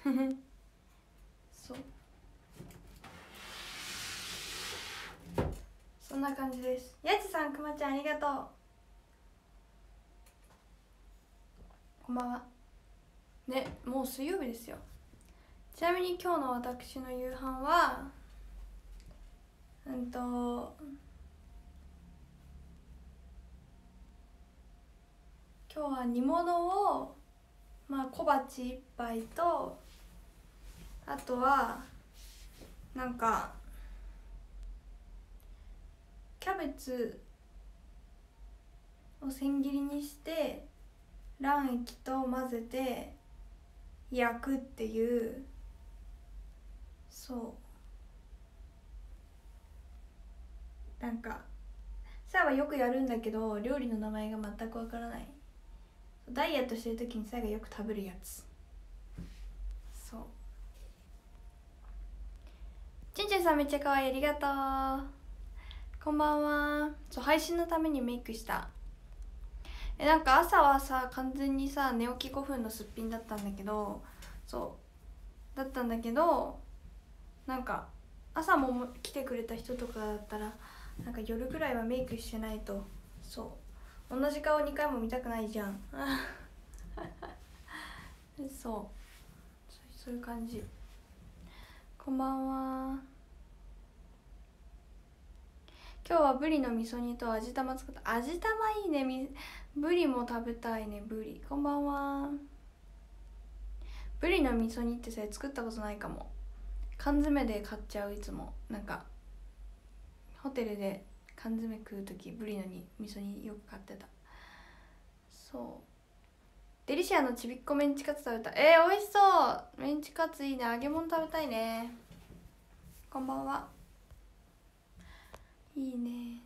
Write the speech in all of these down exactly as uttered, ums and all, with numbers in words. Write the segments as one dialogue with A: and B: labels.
A: そうそんな感じです。やちさん、くまちゃんありがとう。こんばんはね。もう水曜日ですよ。ちなみに今日の私の夕飯はうんと今日は煮物をまあ小鉢一杯と、あとはなんかキャベツを千切りにして卵液と混ぜて焼くっていう、そうなんかさあはよくやるんだけど料理の名前が全くわからない。ダイエットしてる時にさあがよく食べるやつ。そうちんちんさんめっちゃ可愛い、ありがとう。こんばんは。そう配信のためにメイクした。えなんか朝はさ完全にさ寝起きごふんのすっぴんだったんだけど、そうだったんだけどなんか朝も来てくれた人とかだったらなんか夜ぐらいはメイクしてないと、そう同じ顔にかいも見たくないじゃんそうそういう感じ。こんばんは。今日はブリの味噌煮と味玉作った。味玉いいね。ブリも食べたいね。ブリこんばんは。ブリの味噌煮ってさ作ったことないかも。缶詰で買っちゃう。いつもなんかホテルで缶詰食う時ブリのに味噌煮よく買ってた。そうデリシアのちびっこメンチカツ食べた。えー、美味しそう。メンチカツいいね。揚げ物食べたいね。こんばんは。いいね。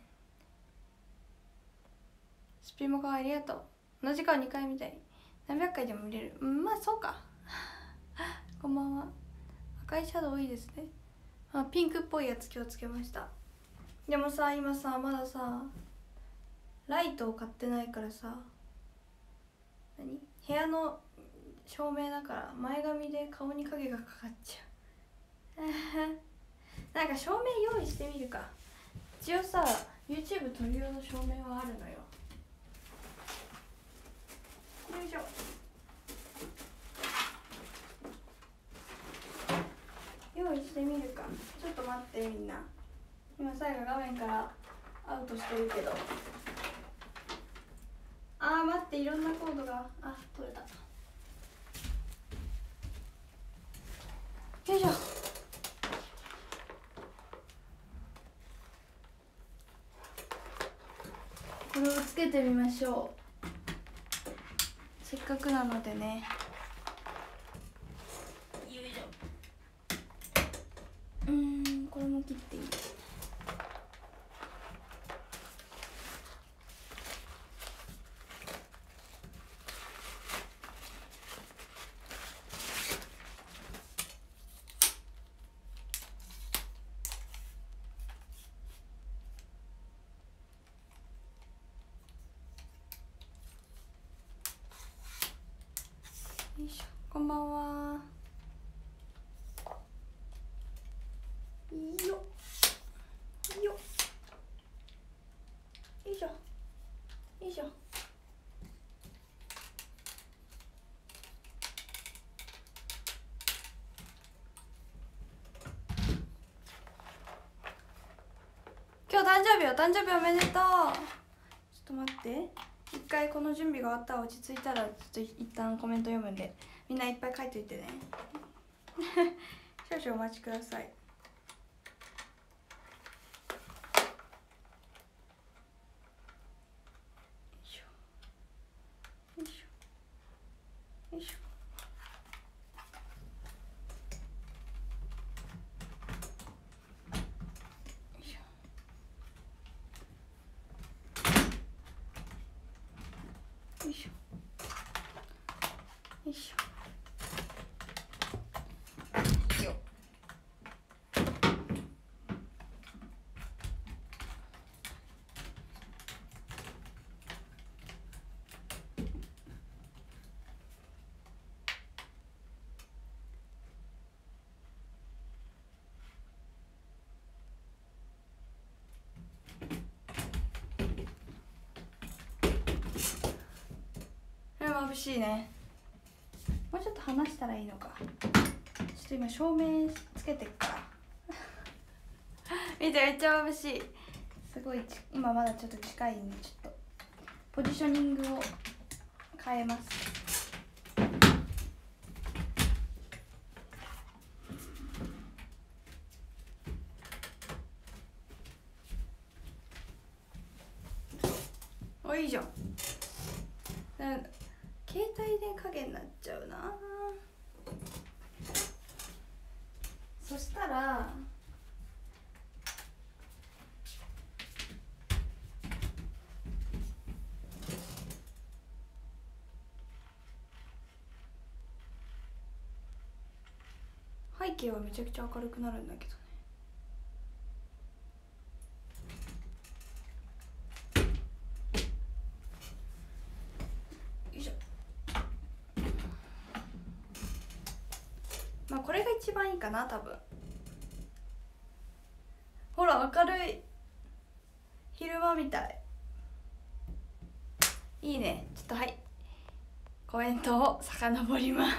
A: スピもかわいい、ありがとう。同じ顔にかい見たい。何百回でも見れる。うんまあそうかこんばんは。赤いシャドウ多いですね。あピンクっぽいやつ今日つけました。でもさ今さまださライトを買ってないからさ、何部屋の照明だから前髪で顔に影がかかっちゃうなんか照明用意してみるか。一応さ YouTube 撮る用の照明はあるのよ。よいしょ。用意してみるか。ちょっと待ってみんな。今さやが画面からアウトしてるけど、あー待って、いろんなコードがあ取れた。よいしょ。これをつけてみましょう。せっかくなのでね。よいしょ。うーんこれも切っていい。よいしょ。こんばんは。いいよいいよ。よいしょよいしょ。今日誕生日、お誕生日おめでとう。ちょっと待って、一回この準備が終わったら落ち着いたらちょっと一旦コメント読むんでみんないっぱい書いといてね少々お待ちください。よいしょよいしょ。よいしょよいしょ。よっ。 眩しいね。もうちょっと離したらいいのか。ちょっと今照明つけてっから見て、めっちゃ眩しい。すごい今まだちょっと近いんで、ちょっとポジショニングを変えます。お、いいじゃん。なんか携帯電加減になっちゃうな。そしたら背景はめちゃくちゃ明るくなるんだけどね。よいしょ。まあこれが一番いいかな、多分。ほら明るい、昼間みたい。いいね。ちょっとはい、コメントを遡ります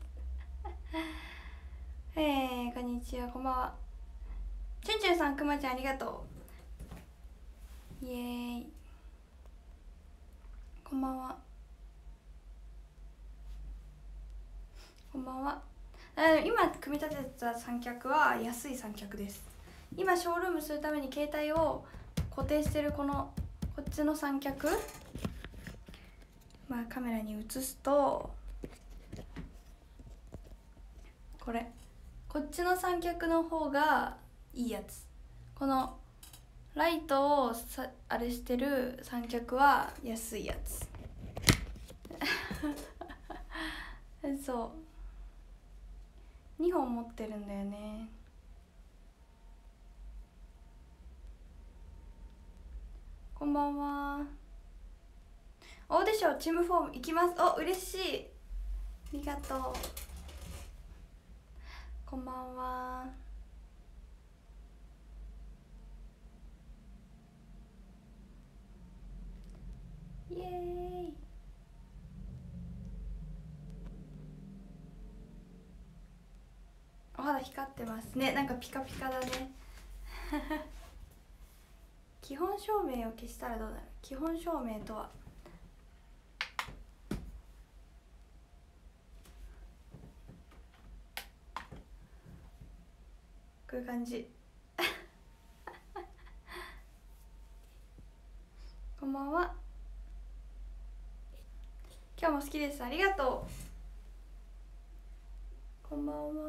A: えー、こんにちは、こんばんは。チュンチュンさん、くまちゃんありがとう。イエーイ。こんばんは。こんばんは。今組み立てた三脚は安い三脚です。今ショールームするために携帯を固定してるこのこっちの三脚、まあカメラに映すとこれ、こっちの三脚の方がいいやつ。このライトをさあれしてる三脚は安いやつそうにほん持ってるんだよね。こんばんは。オーディションチームフォーム行きます。お、嬉しい、ありがとう。こんばんは。イエーイ。お肌光ってますね。なんかピカピカだね基本照明を消したらどうなる？基本照明とはこういう感じこんばんは。今日も好きです。ありがとう。こんばんは。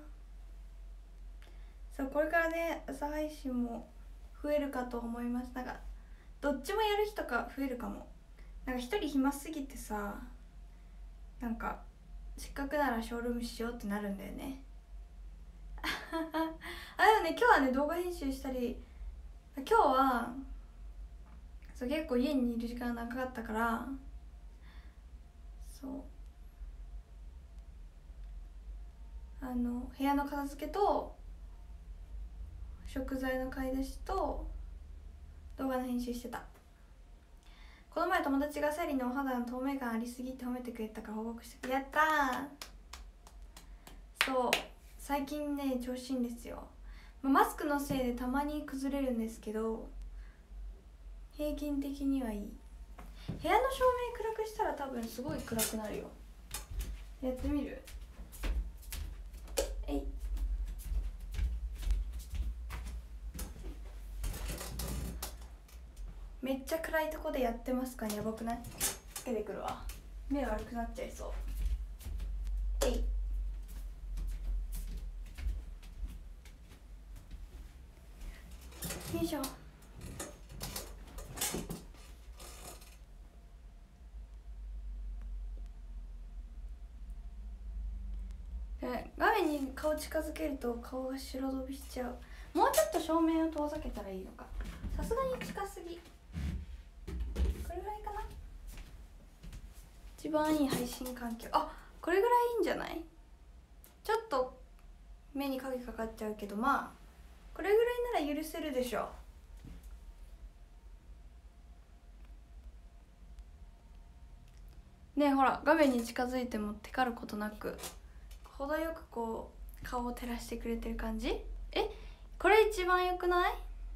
A: そう、これからね朝配信も増えるかと思います。なんかどっちもやる日とか増えるかも。なんか一人暇すぎてさ、なんかせっかくならショールームしようってなるんだよねあ、でもね今日はね動画編集したり、今日はそう結構家にいる時間長かったから、そうあの部屋の片付けと食材の買い出しと動画の編集してた。この前友達がサリのお肌の透明感ありすぎって褒めてくれたから報告してくれ、やったー。そう最近ね調子いいんですよ。マスクのせいでたまに崩れるんですけど平均的にはいい。部屋の照明暗くしたら多分すごい暗くなるよ。やってみる？えい。めっちゃ暗いとこでやってますかね。やばくない？つけてくるわ。目悪くなっちゃいそう。えい。よいしょ。画面に顔近づけると顔が白飛びしちゃう。もうちょっと照明を遠ざけたらいいのか。さすがに近すぎ。これぐらいかな。一番いい配信環境。あ、これぐらいいいんじゃない？ちょっと目に影かかっちゃうけど、まあこれぐらいなら許せるでしょ。 ね、ほら画面に近づいてもテカることなく程よくこう顔を照らしてくれてる感じ。え、これ一番よくない？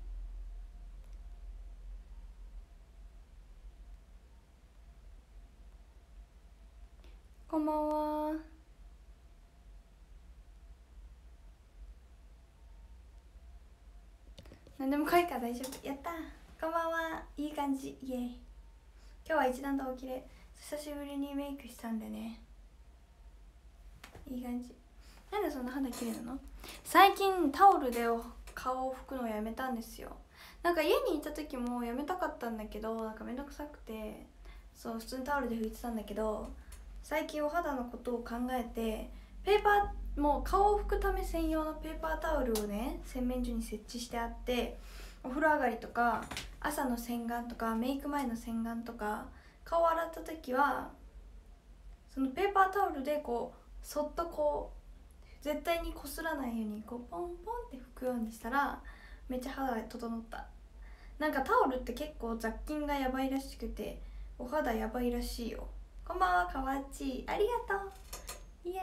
A: こんばんは。何でも来いから大丈夫。やったー。こんばんは。いい感じ。イエイ。今日は一段とおきれい。久しぶりにメイクしたんでね、いい感じ。なんでそんな肌綺麗なの？最近タオルで顔を拭くのをやめたんですよ。なんか家にいた時もやめたかったんだけど、なんかめんどくさくて、そう普通にタオルで拭いてたんだけど、最近お肌のことを考えてペーパー、もう顔を拭くため専用のペーパータオルをね洗面所に設置してあって、お風呂上がりとか朝の洗顔とかメイク前の洗顔とか顔洗った時はそのペーパータオルでこうそっとこう絶対にこすらないようにこうポンポンって拭くようにしたらめっちゃ肌が整った。なんかタオルって結構雑菌がやばいらしくてお肌やばいらしいよ。こんばんは、かわっち、ありがとう。イエー。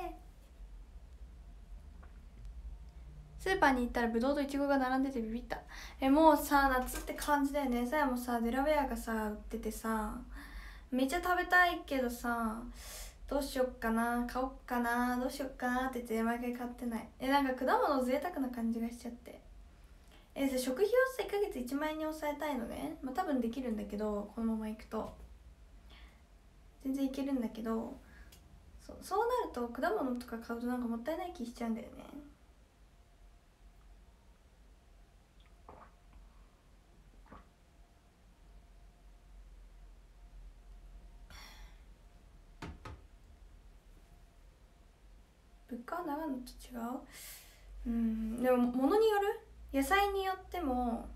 A: スーパーに行ったらブドウとイチゴが並んでてビビった。え、もうさ夏って感じだよね。さやもさデラウェアがさ売っててさめっちゃ食べたいけどさ、どうしよっかな、買おっかな、どうしよっかなって言って毎回買ってない。え、なんか果物贅沢な感じがしちゃって。え、食費をさいっかげついちまん円に抑えたいのね。まあ多分できるんだけど、このままいくと全然いけるんだけど、そう、そうなると果物とか買うとなんかもったいない気しちゃうんだよね。物価は長野と違う。うん、でも物による、野菜によっても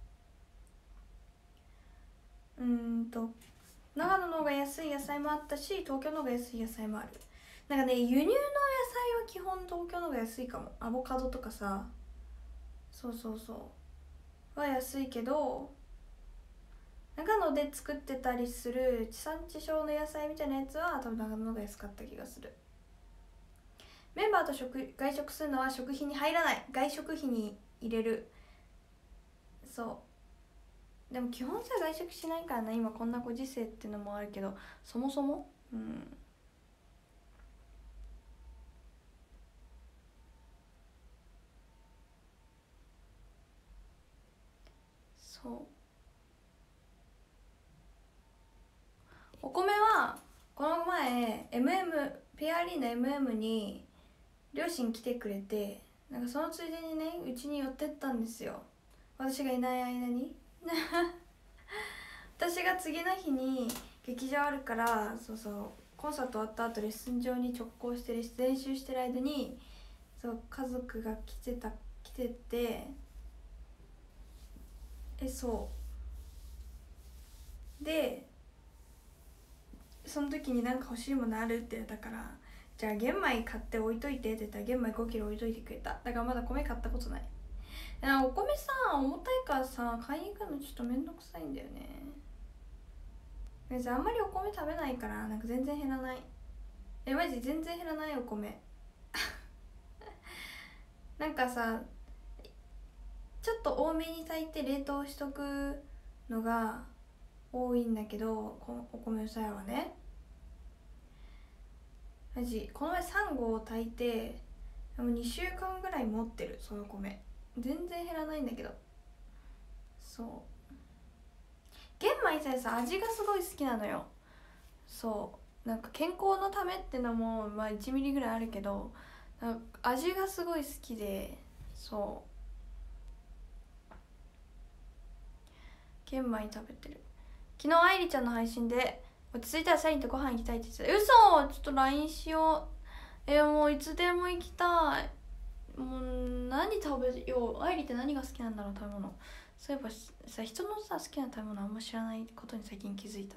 A: うーんと長野の方が安い野菜もあったし東京の方が安い野菜もある。なんかね、輸入の野菜は基本東京の方が安いかも。アボカドとかさ、そうそうそうは安いけど、長野で作ってたりする地産地消の野菜みたいなやつは多分長野の方が安かった気がする。メンバーと食外食するのは食費に入らない。外食費に入れる。そうでも基本さ外食しないからな、今こんなご時世ってのもあるけど、そもそもうんそう。お米はこの前 エムエム ペアリーナ エムエム に両親来てくれて、なんかそのついでにねうちに寄ってったんですよ、私がいない間に私が次の日に劇場あるから、そうそう、コンサート終わった後レッスン場に直行して練習してる間に、そう家族が来てた来てて、えそうでその時に何か欲しいものあるって言ったから、じゃあ玄米買って置いといてって言ったら玄米ごキロ置いといてくれた。だからまだ米買ったことない。お米さ重たいからさ買いに行くのちょっとめんどくさいんだよね。別にあんまりお米食べないからなんか全然減らない。えマジ全然減らないお米なんかさちょっと多めに炊いて冷凍しとくのが多いんだけど、お米のさやはね、マジこの前さん合炊いてもうにしゅうかんぐらい持ってる。その米全然減らないんだけど、そう玄米さえさ味がすごい好きなのよ。そうなんか健康のためってのもまあいちミリぐらいあるけど、なんか味がすごい好きで、そう玄米食べてる。昨日愛梨ちゃんの配信で落ち着いたらサリンとご飯行きたいって言ってた。嘘、ちょっと ライン しよう。えもういつでも行きたい。もう何食べよう。愛梨って何が好きなんだろう、食べ物。そういえばさ、人のさ好きな食べ物あんま知らないことに最近気づいた。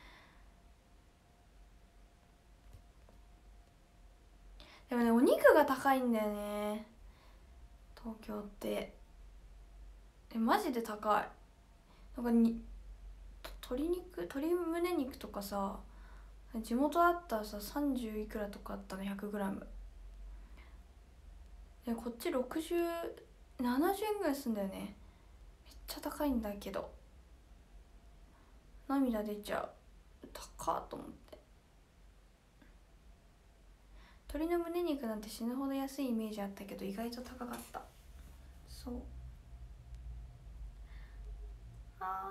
A: でもねお肉が高いんだよね東京って。えマジで高い。なんかに鶏肉鶏胸肉とかさ地元だったらささんじゅういくらとかあったの ひゃくグラム でこっちろくじゅうななじゅうえんぐらいすんだよね。めっちゃ高いんだけど涙出ちゃう。高っと思って。鶏の胸肉なんて死ぬほど安いイメージあったけど意外と高かった。そうあ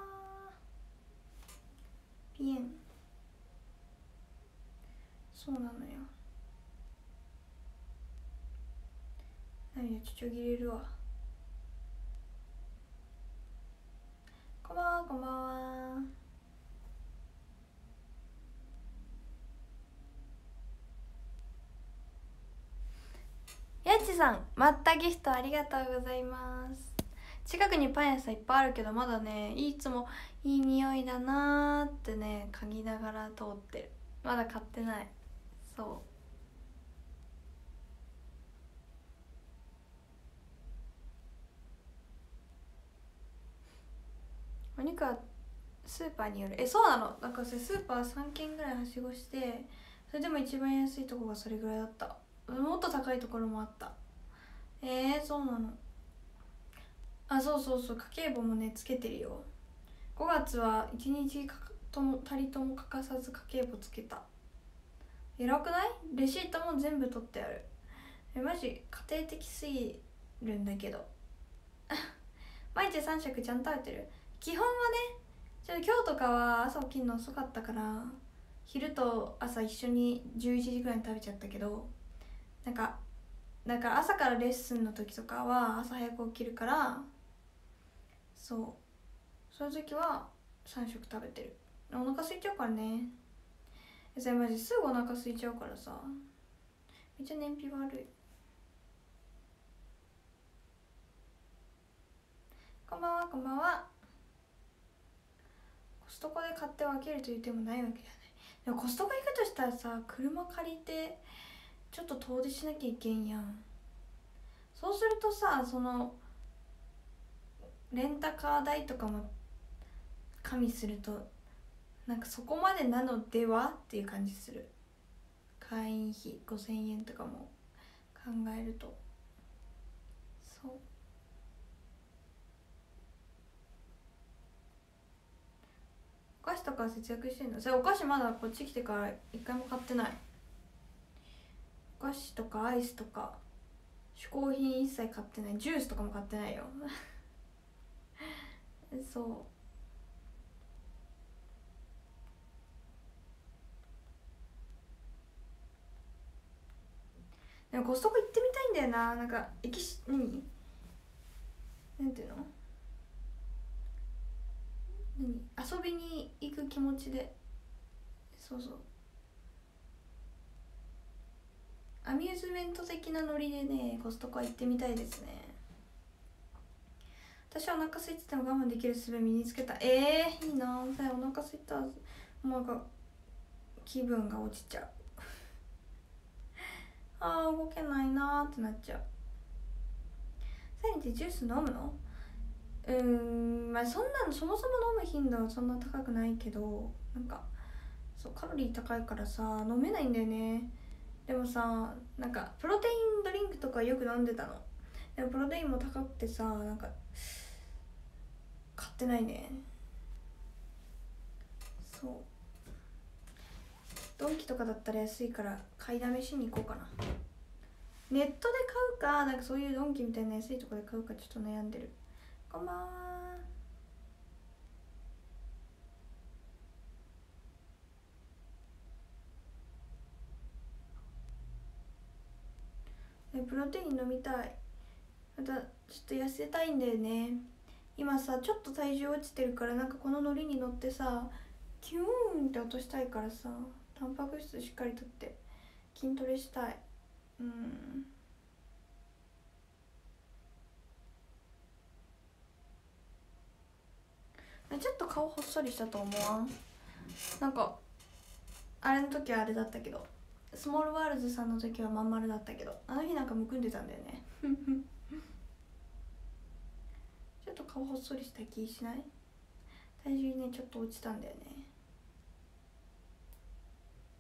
A: ーピエンそうなのよ。涙ちょちょぎれるわ。こんばんはこんばんは。やっちさんまったギフトありがとうございます。近くにパン屋さんいっぱいあるけどまだねいつもいい匂いだなーってね嗅ぎながら通ってる。まだ買ってない。そうお肉はスーパーによる。えそうなの。なんかスーパーさんけんぐらいはしごしてそれでも一番安いとこがそれぐらいだった。もっと高いところもあった。えー、そうなの。あそうそうそう家計簿もねつけてるよ。ごがつはいちにちともたりとも欠かさず家計簿つけた。偉くない？レシートも全部取ってある。えマジ家庭的すぎるんだけど毎日さん食ちゃんと食べてる。基本はねちょ今日とかは朝起きるの遅かったから昼と朝一緒にじゅういちじぐらいに食べちゃったけどなんかだから朝からレッスンの時とかは朝早く起きるからそうそういう時はさん食食べてる。お腹空いちゃうからね。それマジすぐお腹空いちゃうからさめっちゃ燃費悪い。こんばんはこんばんは。コストコで買って分けるという手もないわけじゃない。でもコストコ行くとしたらさ車借りてちょっと遠出しなきゃいけんやん。そうするとさそのレンタカー代とかも加味するとなんかそこまでなのではっていう感じする。会員費ごせんえんとかも考えるとそうお菓子とか節約してんの？それお菓子まだこっち来てから一回も買ってない。お菓子とかアイスとか嗜好品一切買ってない。ジュースとかも買ってないよそうでもコストコ行ってみたいんだよな。なんかエキシ何なんていうの何遊びに行く気持ちでそうそうアミューズメント的なノリでねコストコ行ってみたいですね。私はお腹空いてても我慢できる術身につけた。えー、いいな。お腹空いたらもうなんか気分が落ちちゃうあー動けないなーってなっちゃう。毎日ジュース飲むの？うーんまあそんなのそもそも飲む頻度はそんな高くないけどなんかそうカロリー高いからさ飲めないんだよね。でもさなんかプロテインドリンクとかよく飲んでたの。でもプロテインも高くてさなんか買ってないね。そうドンキとかだったら安いから買いだめしに行こうかな。ネットで買うかなんかそういうドンキみたいな安いとこで買うかちょっと悩んでる。こんばんは。えプロテイン飲みたい。またちょっと痩せたいんだよね。今さちょっと体重落ちてるからなんかこのノリに乗ってさキューンって落としたいからさタンパク質しっかりとって筋トレしたい。うんちょっと顔ほっそりしたと思わん？なんかあれの時はあれだったけどスモールワールズさんの時はまん丸だったけどあの日なんかむくんでたんだよねちょっと顔ほっそりした気しない？体重ねちょっと落ちたんだよね。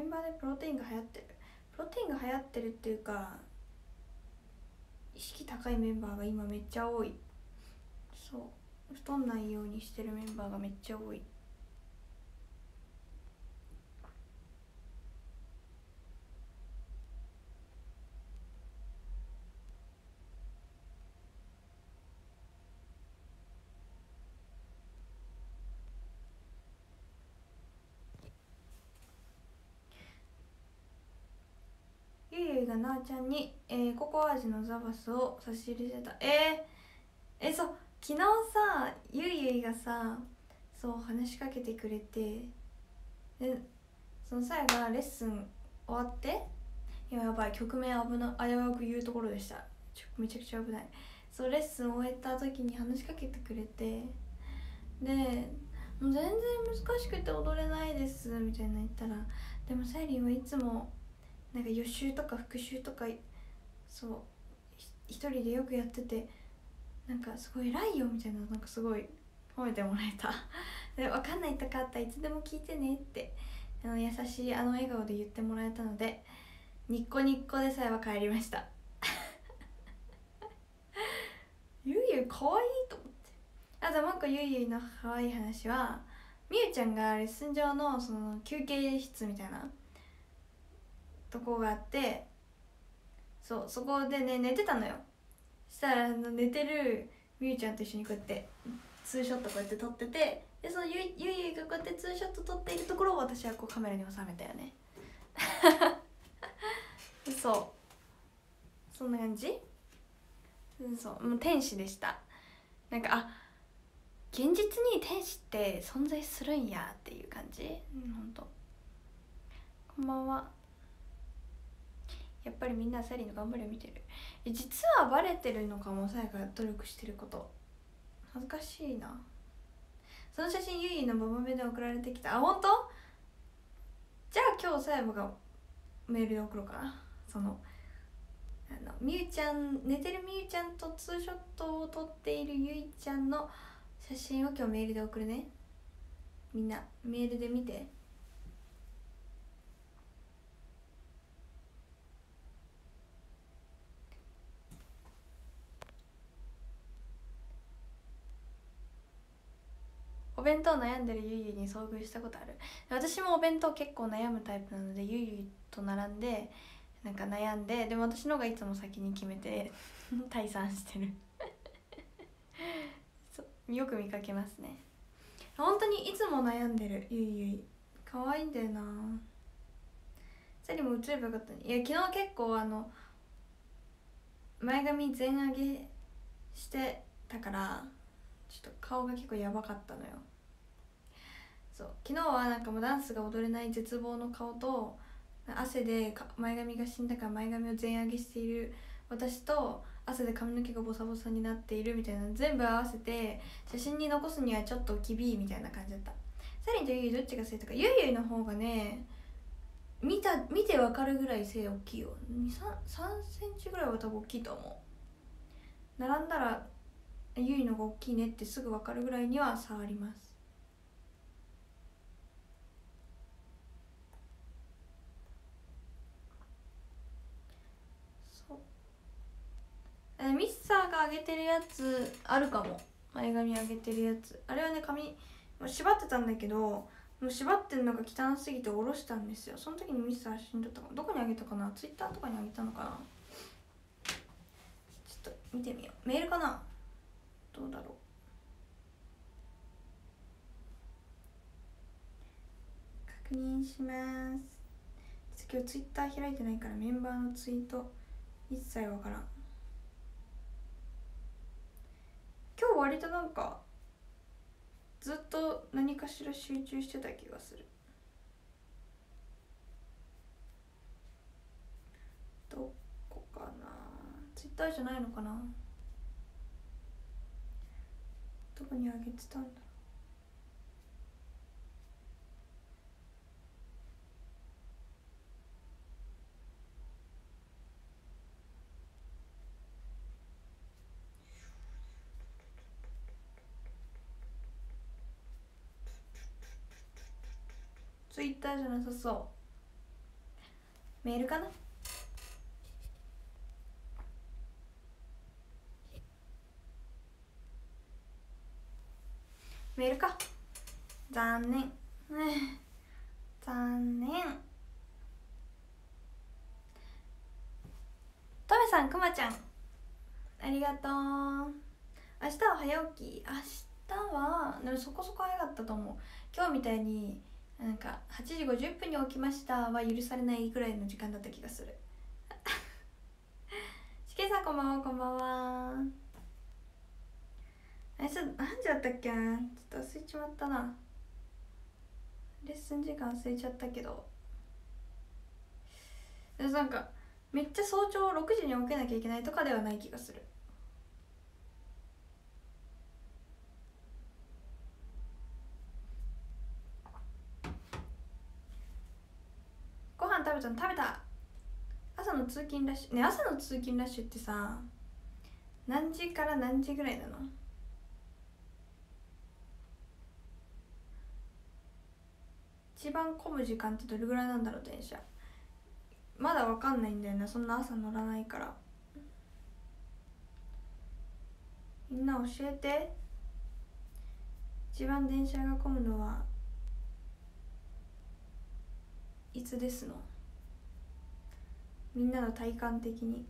A: ンバーでプロテインが流行ってる。プロテインが流行ってるっていうか、意識高いメンバーが今めっちゃ多い。そう太んないようにしてるメンバーがめっちゃ多い。ゆいゆいがなあちゃんに、えー、ココア味のザバスを差し入れてた。えー、えそう昨日さ、ゆいゆいがさ、そう話しかけてくれて、でその際がレッスン終わって、いややばい曲名危な危うく言うところでした。ちょめちゃくちゃ危ない。そうレッスン終えた時に話しかけてくれて、でもう全然難しくて踊れないですみたいな言ったら、でもサイリンはいつもなんか予習とか復習とかそう一人でよくやってて、なんかすごい偉いよみたいな、なんかすごい褒めてもらえた。で分かんないとかあったらいつでも聞いてねってあの優しいあの笑顔で言ってもらえたので、ニッコニッコでさえは帰りました。ゆいゆいかわいいと思って。あともう一個ゆいゆいのかわいい話は、みゆちゃんがレッスン上のその休憩室みたいなとこがあって、そうそこでね寝てたのよ。そしたらあの寝てるみゆちゃんと一緒にこうやってツーショットこうやって撮ってて、でそのゆいゆいがこうやってツーショット撮っているところを私はこうカメラに収めたよね。そうそんな感じ。そうもう天使でした。なんかあ現実に天使って存在するんやっていう感じ。うんほんと。こんばんは。やっぱりみんなサリーの頑張りを見てる。え実はバレてるのかも。さやが努力してること恥ずかしいな。その写真ゆいのママ目で送られてきた。あ本当？じゃあ今日さやがメールで送ろうかな。そのあのみゆちゃん寝てるみゆちゃんとツーショットを撮っているゆいちゃんの写真を今日メールで送るね。みんなメールで見て。お弁当悩んでるゆいゆいに遭遇したことある。私もお弁当結構悩むタイプなので、ゆいゆいと並んでなんか悩んで、でも私の方がいつも先に決めて退散してる。そうよく見かけますね。本当にいつも悩んでるゆいゆい可愛いんだよな。サリも映ればよかったね。いや昨日結構あの前髪全上げしてたからちょっと顔が結構やばかったのよ。そう昨日はなんかもうダンスが踊れない絶望の顔と、汗で前髪が死んだから前髪を全上げしている私と、汗で髪の毛がボサボサになっているみたいな全部合わせて写真に残すにはちょっときびいみたいな感じだった。サリンとゆいゆいどっちが背高い？ゆいゆいの方がね見た見てわかるぐらい背大きいよ。さんセンチぐらいは多分大きいと思う。並んだらゆいのが大きいねってすぐわかるぐらいには差あります。そうミスサーが上げてるやつあるかも。前髪上げてるやつあれはね髪縛ってたんだけど、もう縛ってんのが汚すぎて下ろしたんですよ。その時にミスター死んじゃったかも。どこにあげたかな、ツイッターとかにあげたのかな。ちょっと見てみよう。メールかな、どうだろう。確認します。今日ツイッター開いてないからメンバーのツイート一切わからん。今日割となんかずっと何かしら集中してた気がする。どこかな、ツイッターじゃないのかな、どこにあげてたんだろう。ツイッターじゃなさそう。 メールかな。メールか。残念残念。トメさん、くまちゃんありがとう。明日は早起き。明日はでもそこそこ早かったと思う。今日みたいになんかはちじごじゅっぷんに起きましたは許されないぐらいの時間だった気がするしけさん、こんばんは。こんばんは。あれ、ちょっと何時だったっけな、ちょっと忘れちまったな。レッスン時間忘れちゃったけど、でもなんかめっちゃ早朝ろくじに起きなきゃいけないとかではない気がする。ご飯食べたの？食べた。朝の通勤ラッシュね。朝の通勤ラッシュってさ、何時から何時ぐらいなの？一番混む時間ってどれぐらいなんだろう、電車。まだわかんないんだよな、そんな朝乗らないから。みんな教えて。一番電車が混むのはいつですの？みんなの体感的に。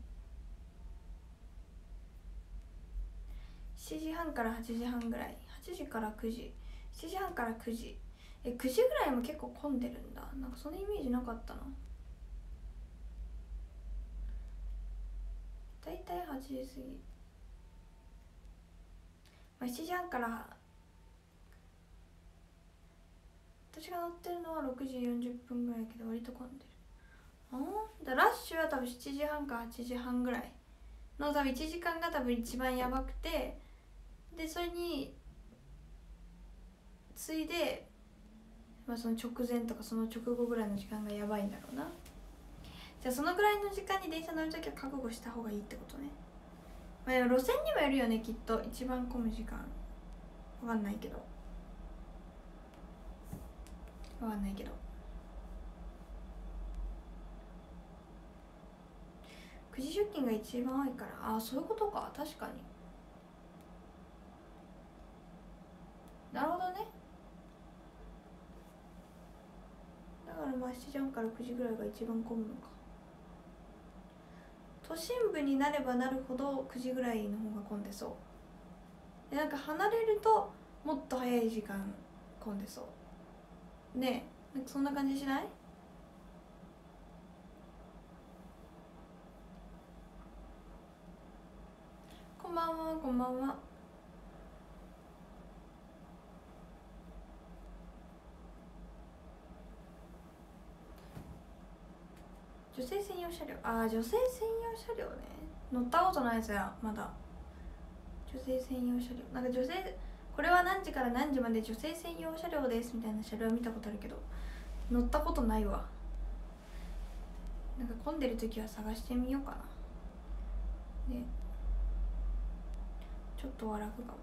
A: しちじはんからはちじはんぐらい。はちじからくじ、しちじはんからくじ。え、くじぐらいも結構混んでるんだ。なんかそのイメージなかったな。だいたいはちじ過ぎ、まあ、しちじはんから、私が乗ってるのはろくじよんじゅっぷんぐらいやけど割と混んでる。ああ、だラッシュは多分しちじはんかはちじはんぐらいの多分いちじかんが多分一番やばくて、でそれに次いで、まあ、その直前とかその直後ぐらいの時間がやばいんだろうな。じゃあそのぐらいの時間に電車乗るときは覚悟した方がいいってことね。まあ、でも路線にもよるよね、きっと。一番混む時間わかんないけどわかんないけどくじ出勤が一番多いから。ああ、そういうことか。確かに。なるほどね。だからまあしちじはんからくじぐらいが一番混むのか。都心部になればなるほどくじぐらいの方が混んでそう。でなんか離れるともっと早い時間混んでそうね。え、なんかそんな感じしない？こんばんは。こんばんは。女性専用車両。ああ、女性専用車両ね。乗ったことないやつやまだ。女性専用車両、なんか女性、これは何時から何時まで女性専用車両ですみたいな車両は見たことあるけど乗ったことないわ。なんか混んでる時は探してみようかな。でちょっとは楽かも。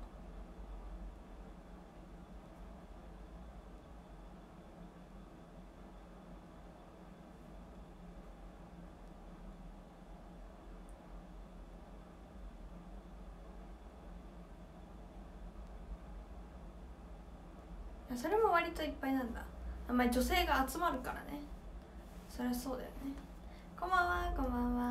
A: それも割といっぱいなんだ。あんまり女性が集まるからね。そりゃそうだよね。こんばんは。こんばんは。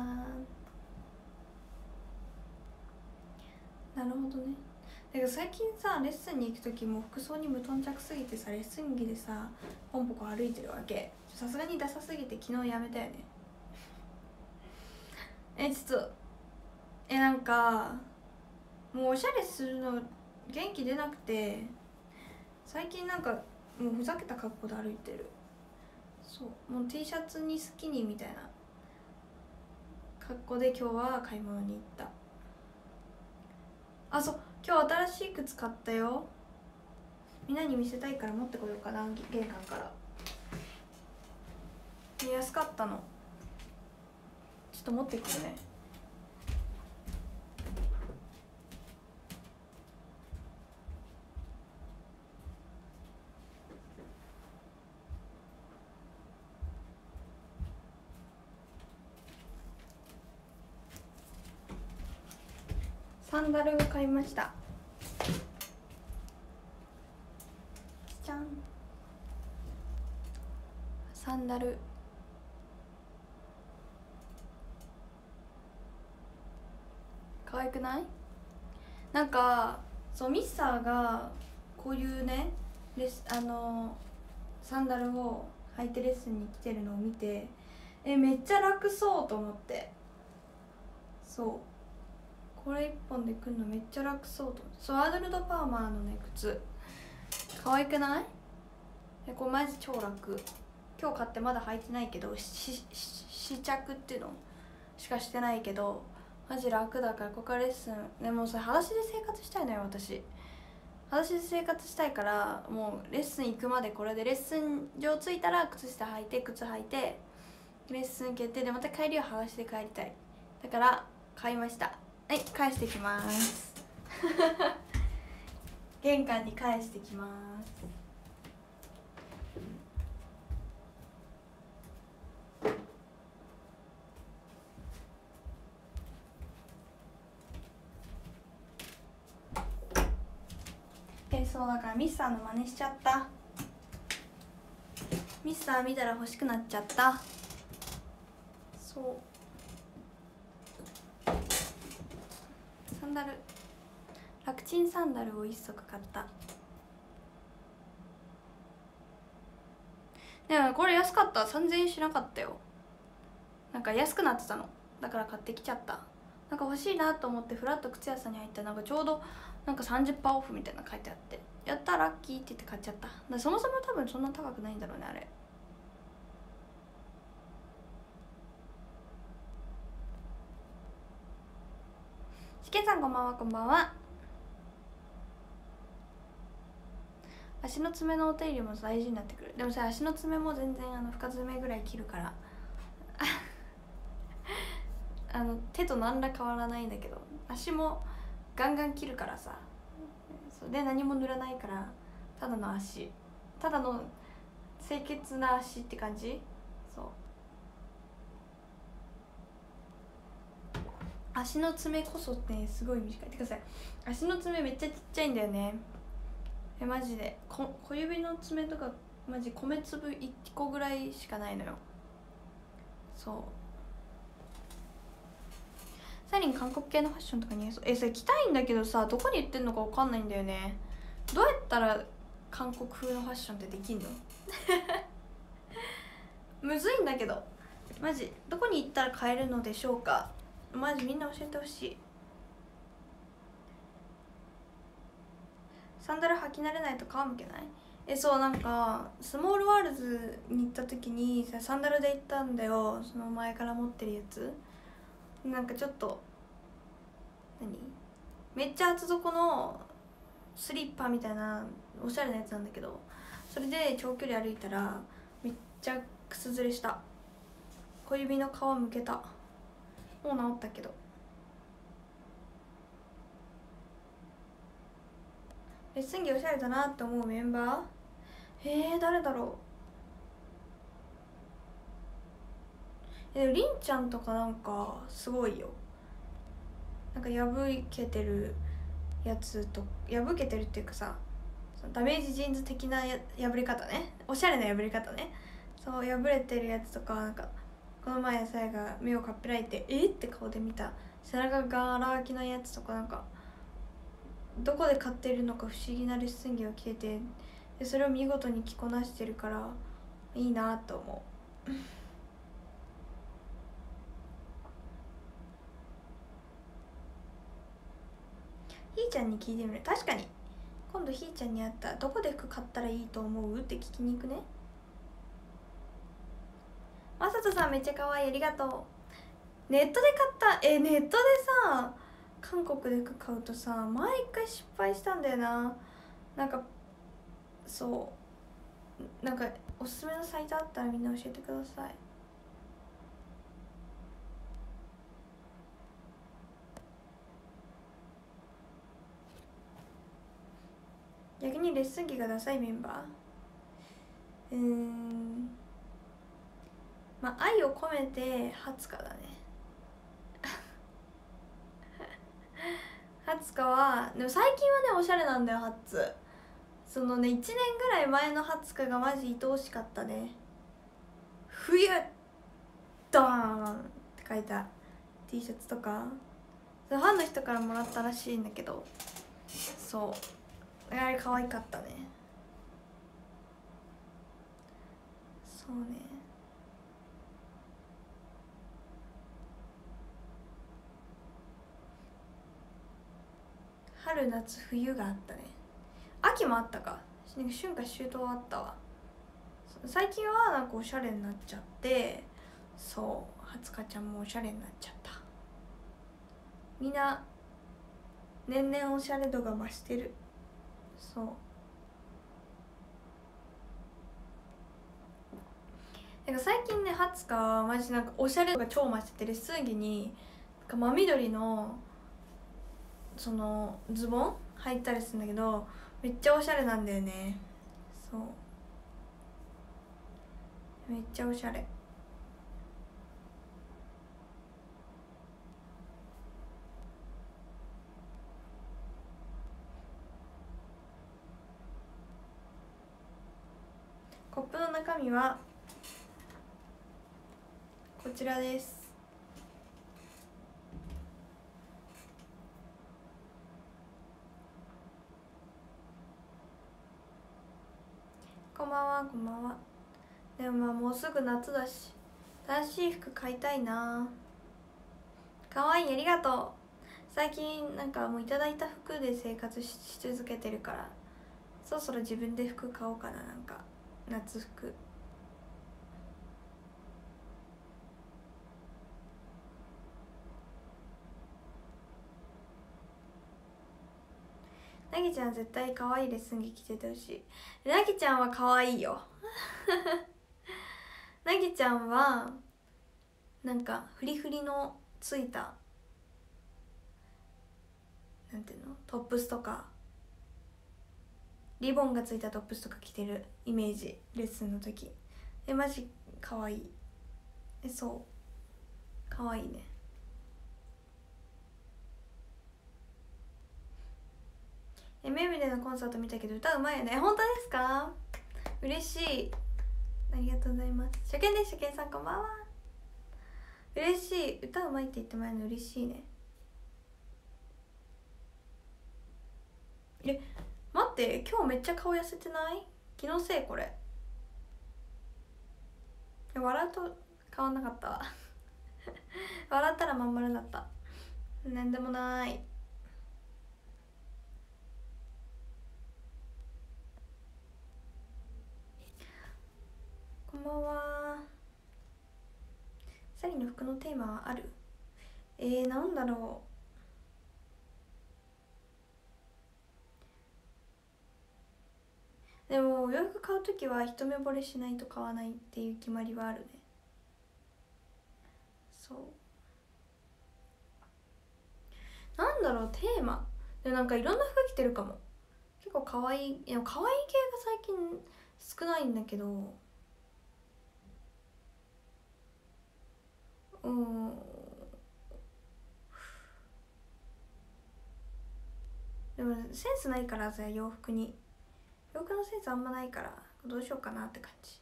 A: なるほどね。だから最近さ、レッスンに行く時も服装に無頓着すぎてさ、レッスン着でさポンポコ歩いてるわけ。さすがにダサすぎて昨日やめたよねえ、ちょっとえなんかもうおしゃれするの元気出なくて、最近なんかもうふざけた格好で歩いてる。そうもう T シャツにスキニーみたいな格好で今日は買い物に行った。あ、そう今日新しい靴買ったよ。みんなに見せたいから持ってこようかな、玄関から。安かったの。ちょっと持ってくるね。 サンダルを買いました。じゃん、サンダル。可愛くない？なんかそう、ミッサーがこういうねレスあのサンダルを履いてレッスンに来てるのを見て、えめっちゃ楽そうと思って。そうこれ一本で来るのめっちゃ楽そうと思って。そう、アーノルド・パーマーのね靴可愛くない？えこれマジ超楽。今日買ってまだ履いてないけど、しし試着っていうのしかしてないけどマジ楽だから、ここからレッスンでもそれ裸足で生活したいのよ私。裸足で生活したいから、もうレッスン行くまでこれで、レッスン場着いたら靴下履いて靴履いてレッスン決定で、また帰りは裸足で帰りたい。だから買いました。はい、返してきます玄関に返してきます。えそうだからミスターの真似しちゃった。ミスター見たら欲しくなっちゃった。そうサンダル、楽ちんサンダルを一足買った。でもこれ安かった。さんぜんえんしなかったよ。なんか安くなってたの、だから買ってきちゃった。なんか欲しいなと思ってフラッと靴屋さんに入ったら、なんかちょうどなんか さんじゅっパーセント オフみたいなの書いてあって、やったーラッキーって言って買っちゃった。だからそもそも多分そんな高くないんだろうねあれ。しけさんこんばんは。こんばんは。足の爪のお手入れも大事になってくる。でもさ、足の爪も全然あの深爪ぐらい切るからあの手と何ら変わらないんだけど、足もガンガン切るからさ、それで何も塗らないから、ただの足、ただの清潔な足って感じ。そう足の爪こそねすごい短い。てかさ、足の爪めっちゃちっちゃいんだよね。えマジでこ小指の爪とかマジ米粒いっこぐらいしかないのよ。そうサリン韓国系のファッションとかにえそれ着たいんだけどさ、どこに売ってんのか分かんないんだよね。どうやったら韓国風のファッションってできんのむずいんだけどマジ。どこに行ったら買えるのでしょうか。マジみんな教えてほしい。サンダル履き慣れないと皮むけない。えそうなんかスモールワールズに行った時にさサンダルで行ったんだよ。その前から持ってるやつなんかちょっと何めっちゃ厚底のスリッパみたいなおしゃれなやつなんだけど、それで長距離歩いたらめっちゃ靴ずれした。小指の皮むけた。もう治ったけど。レッスン着おしゃれだなって思うメンバー、えー、誰だろう。えでもりんちゃんとかなんかすごいよ。なんか破けてるやつと破けてるっていうかさ、ダメージジーンズ的なや破れ方ね、おしゃれな破れ方ね。そう破れてるやつとか、なんかこの前さやが目をかっぴらいてえって顔で見た背中がガラ空きのやつとか、なんかどこで買ってるのか不思議なレッスン着を着てて、でそれを見事に着こなしてるからいいなと思うひーちゃんに聞いてみる。確かに今度ひーちゃんに会ったらどこで服買ったらいいと思うって聞きに行くね。まさとさんめっちゃ可愛い、ありがとう。ネットで買った。えネットでさ韓国で服買うとさ毎回失敗したんだよな。なんかそうなんかおすすめのサイトあったらみんな教えてください。逆にレッスン着がダサいメンバー、うーんまあ愛を込めてハツカだねハハツカはでも最近はねおしゃれなんだよ。ハッツそのねいちねんぐらい前のハツカがマジ愛おしかったね。冬ドーンって書いた T シャツとかファンの人からもらったらしいんだけど、そうあれ可愛かったね。そうね。春夏冬があったね。秋もあったか。春夏秋冬あったわ。最近はなんかおしゃれになっちゃって、そうはつかちゃんもおしゃれになっちゃった。みんな年々おしゃれ度が増してる。そうなんか最近ねはつかはマジなんかおしゃれ度が超増してて、レッスン着になんか真緑のそのズボン履いたりするんだけど、めっちゃおしゃれなんだよね。そうめっちゃおしゃれ。コップの中身はこちらです。こんばんは。こんばんは。でもまあもうすぐ夏だし新しい服買いたいな。かわいい、ありがとう。最近なんかもういただいた服で生活 し, し続けてるから、そろそろ自分で服買おうかな。なんか夏服なぎちゃん絶対可愛いレッスン着着ててほしい。なぎちゃんは可愛いよなぎちゃんはなんかフリフリのついたなんていうのトップスとかリボンがついたトップスとか着てるイメージ。レッスンの時えマジ可愛い。えそう可愛いね。えメミでのコンサート見たけど歌うまいよね。本当ですか？嬉しい、ありがとうございます。初見です。初見さんこんばんは。嬉しい、歌うまいって言ってもらえるの嬉しいね。え待って今日めっちゃ顔痩せてない？気のせいこれ。笑うと変わんなかったわ笑ったらまん丸だった。なんでもない。こんばんは。サリの服のテーマはある？えー、なんだろう。でもお洋服買うときは一目惚れしないと買わないっていう決まりはあるね。そうなんだろうテーマでもなんかいろんな服着てるかも。結構可愛い、いや可愛い系が最近少ないんだけど、うんでもセンスないからさ、洋服に洋服のセンスあんまないからどうしようかなって感じ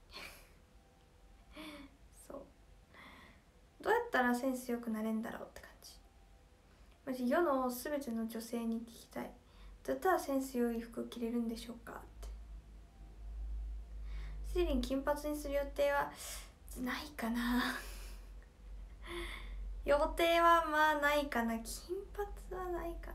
A: そうどうやったらセンス良くなれんだろうって感じ。マジ世の全ての女性に聞きたい。どうやったらセンス良い服着れるんでしょうかって。セリン金髪にする予定はないかな予定はまあないかな。金髪はないか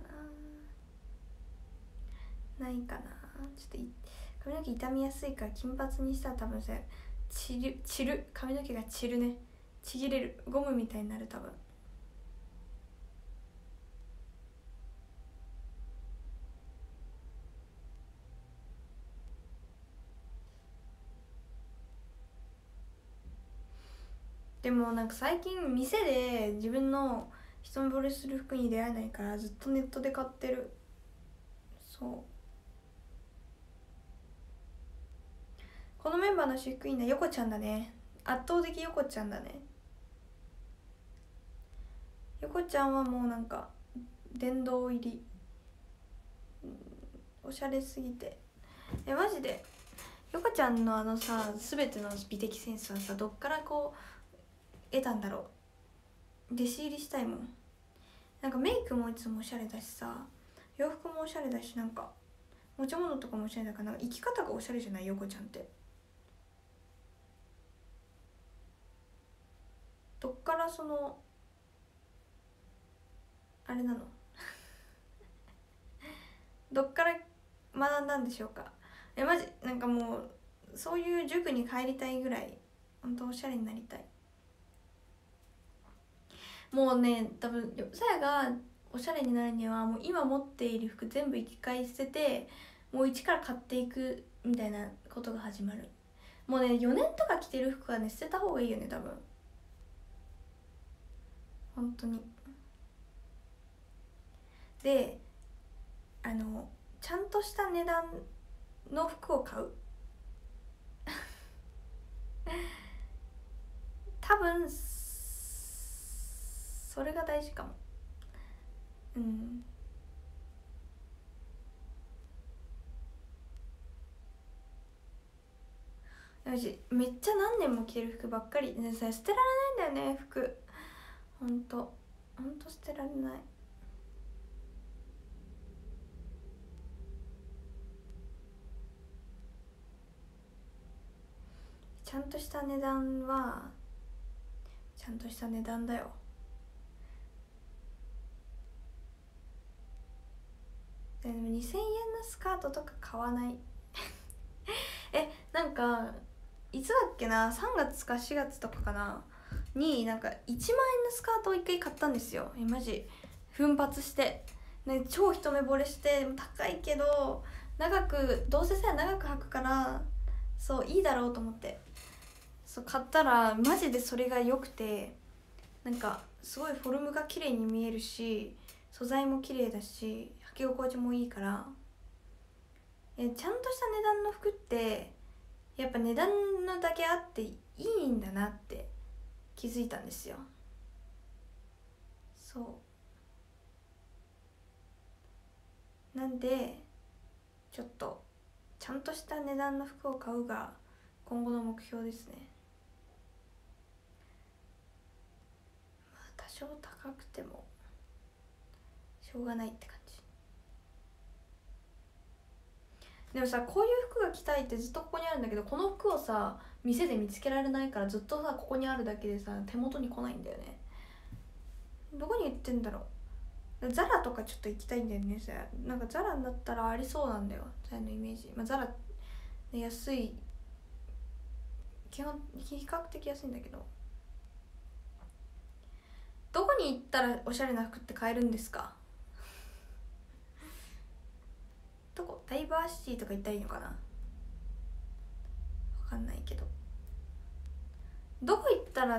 A: なないかな。ちょっと髪の毛傷みやすいから金髪にしたら多分さ散る散る髪の毛が散るね。ちぎれる、ゴムみたいになる多分。でもなんか最近店で自分の一目惚れする服に出会えないからずっとネットで買ってる。そうこのメンバーの私服いいな。ヨコちゃんだね。圧倒的ヨコちゃんだね。ヨコちゃんはもうなんか殿堂入り、おしゃれすぎて。えマジでヨコちゃんのあのさ全ての美的センスはさどっからこう得たんだろう。弟子入りしたいもん。なんかメイクもいつもおしゃれだしさ、洋服もおしゃれだし、なんか持ち物とかもおしゃれだから、なんか生き方がおしゃれじゃない、ヨコちゃんって。どっからそのあれなのどっから学んだんでしょうか。えマジなんかもうそういう塾に帰りたいぐらい、ほんとおしゃれになりたい。もうね多分さやがおしゃれになるにはもう今持っている服全部一回捨てて、もう一から買っていくみたいなことが始まる。もうねよねんとか着てる服はね捨てた方がいいよね多分、本当に。であのちゃんとした値段の服を買う多分それが大事かも。うんマジめっちゃ何年も着てる服ばっかりでさ、捨てられないんだよね服。ほんとほんと捨てられない。ちゃんとした値段はちゃんとした値段だよ。でもにせんえんのスカートとか買わないえなんかいつだっけな、さんがつかしがつとかかなになんかいちまんえんのスカートをいっかい買ったんですよ。えマジ奮発して、ね、超一目惚れして、高いけど長くどうせさ長く履くからそういいだろうと思ってそう買ったらマジでそれが良くて、なんかすごいフォルムが綺麗に見えるし素材も綺麗だし履き心地もいいから、えちゃんとした値段の服ってやっぱ値段のだけあっていいんだなって気づいたんですよ。そうなんでちょっとちゃんとした値段の服を買うが今後の目標ですね。まあ多少高くてもしょうがないって感じ。でもさこういう服が着たいってずっとここにあるんだけど、この服をさ店で見つけられないからずっとさここにあるだけでさ手元に来ないんだよね。どこに売ってんだろう。ザラとかちょっと行きたいんだよね。なんかザラだったらありそうなんだよ、ザラのイメージ。まあザラ安い、基本比較的安いんだけど。どこに行ったらおしゃれな服って買えるんですか。どこ、ダイバーシティとか行ったらいいのかな、わかんないけど。どこ行ったら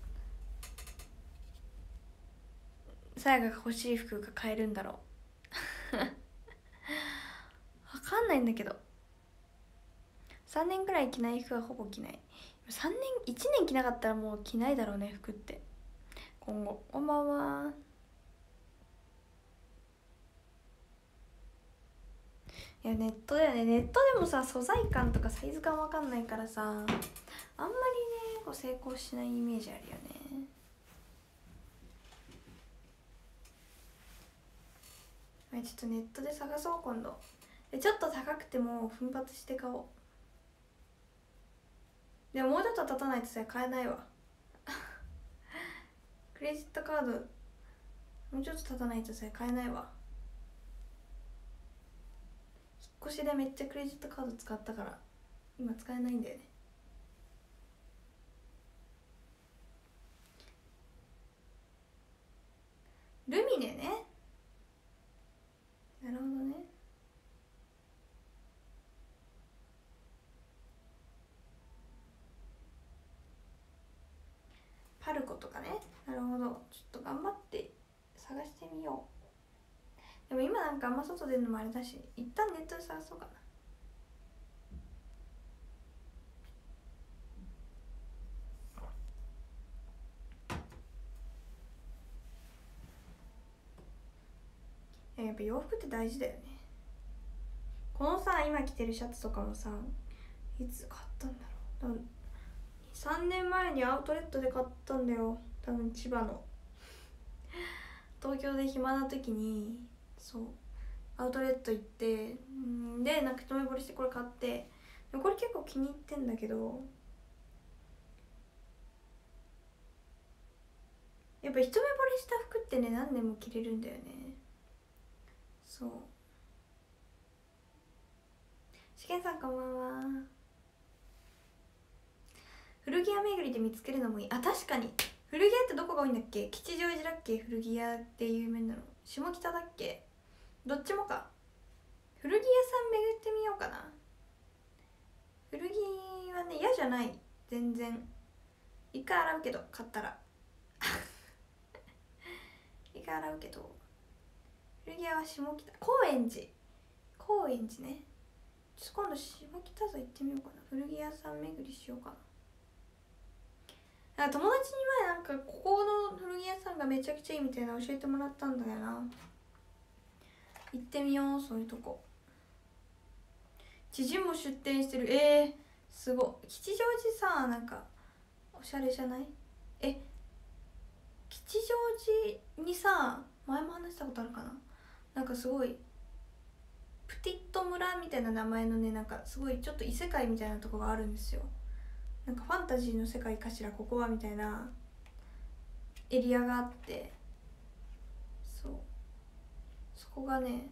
A: さやが欲しい服が買えるんだろうわかんないんだけど。さんねんくらい着ない服はほぼ着ない。さんねんいちねん着なかったらもう着ないだろうね服って。今後こんばんは。いやネットだよね。ネットでもさ素材感とかサイズ感わかんないからさ、あんまりねこう成功しないイメージあるよね。ちょっとネットで探そう今度。でちょっと高くても奮発して買おう。でももうちょっと経たないとさ買えないわクレジットカードもうちょっと経たないとさ買えないわ。引っ越しでめっちゃクレジットカード使ったから今使えないんだよね。ルミネね。なるほどね。パルコとかね。なるほど。ちょっと頑張って探してみよう。でも今なんかあんま外出るのもあれだし、一旦ネットで探そうかな。 やっぱ洋服って大事だよね。このさ今着てるシャツとかもさいつ買ったんだろう、にさんねんまえにアウトレットで買ったんだよ、多分千葉の。東京で暇な時にそうアウトレット行ってんでなんか一目惚れしてこれ買って、でもこれ結構気に入ってんだけど、やっぱ一目惚れした服ってね何年も着れるんだよね。そう、しげんさんこんばんは。古着屋巡りで見つけるのもいい。あ、確かに古着屋ってどこが多いんだっけ。吉祥寺だっけ古着屋って有名なの。下北だっけ、どっちもか。古着屋さん巡ってみようかな。古着はね嫌じゃない、全然。一回洗うけど買ったら一回洗うけど、古着屋は下北、高円寺高円寺ね。ちょっと今度下北沢行ってみようかな。古着屋さん巡りしようかな。なんか友達に前なんかここの古着屋さんがめちゃくちゃいいみたいな教えてもらったんだよな。行ってみよう、そういうとこ。知人も出店してる。えー、すごい。吉祥寺さなんかおしゃれじゃない？え、吉祥寺にさ前も話したことあるかな、なんかすごいプティット村みたいな名前のね、なんかすごいちょっと異世界みたいなとこがあるんですよ。なんかファンタジーの世界かしらここはみたいなエリアがあって、そうそこがね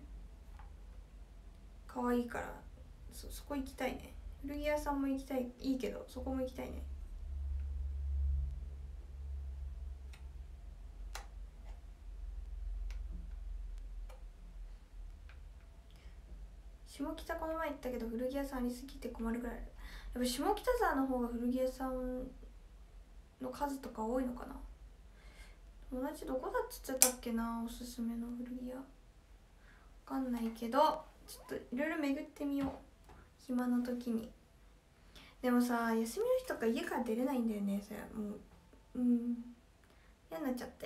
A: 可愛いから、 そ, そこ行きたいね。古着屋さんも行きたい、いいけどそこも行きたいね。下北この前行ったけど古着屋さんありすぎて困るぐらい。やっぱ下北沢の方が古着屋さんの数とか多いのかな。友達どこだっつってたっけな、おすすめの古着屋。わかんないけどちょっといろいろ巡ってみよう、暇の時に。でもさ休みの日とか家から出れないんだよね。それもううん嫌になっちゃって、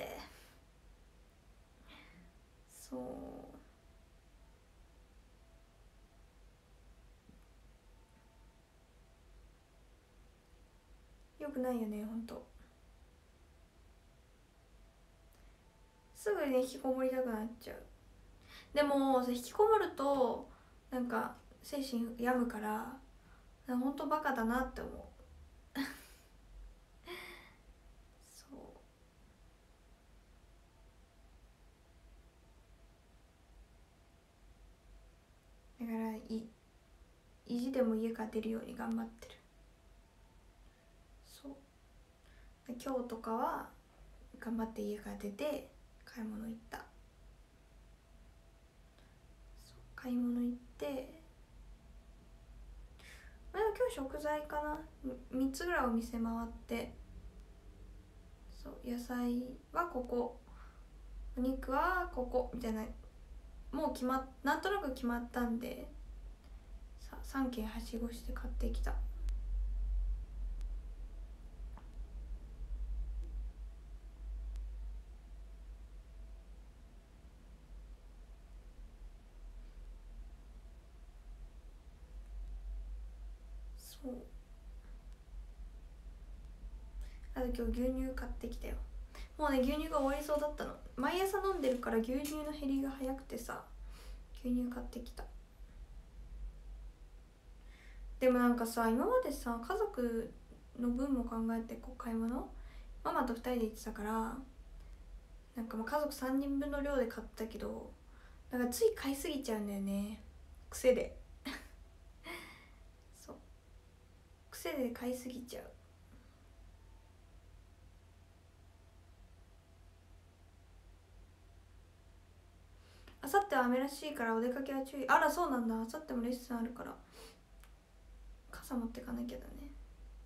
A: そうよくないよねほんと。すぐね引きこもりたくなっちゃう。でも引きこもるとなんか精神病むから、ほんとバカだなって思うそうだからい意地でも家から出るように頑張ってる。そうで今日とかは頑張って家から出て買い物行った。そう買い物行って、まあ、今日食材かなみっつぐらいお店回って、そう野菜はここ、お肉はここみたいな、もう決まっなんとなく決まったんでささん軒はしごして買ってきた。そう、あと今日牛乳買ってきたよ。もうね牛乳が終わりそうだったの。毎朝飲んでるから牛乳の減りが早くてさ牛乳買ってきた。でもなんかさ今までさ家族の分も考えてこう買い物ママとふたりで行ってたから、なんかまあ家族さんにんぶんの量で買ったけど、なんかつい買いすぎちゃうんだよね、癖でそう癖で買いすぎちゃう。あさっては雨らしいからお出かけは注意。あらそうなんだ、あさってもレッスンあるから傘持ってかなきゃだね。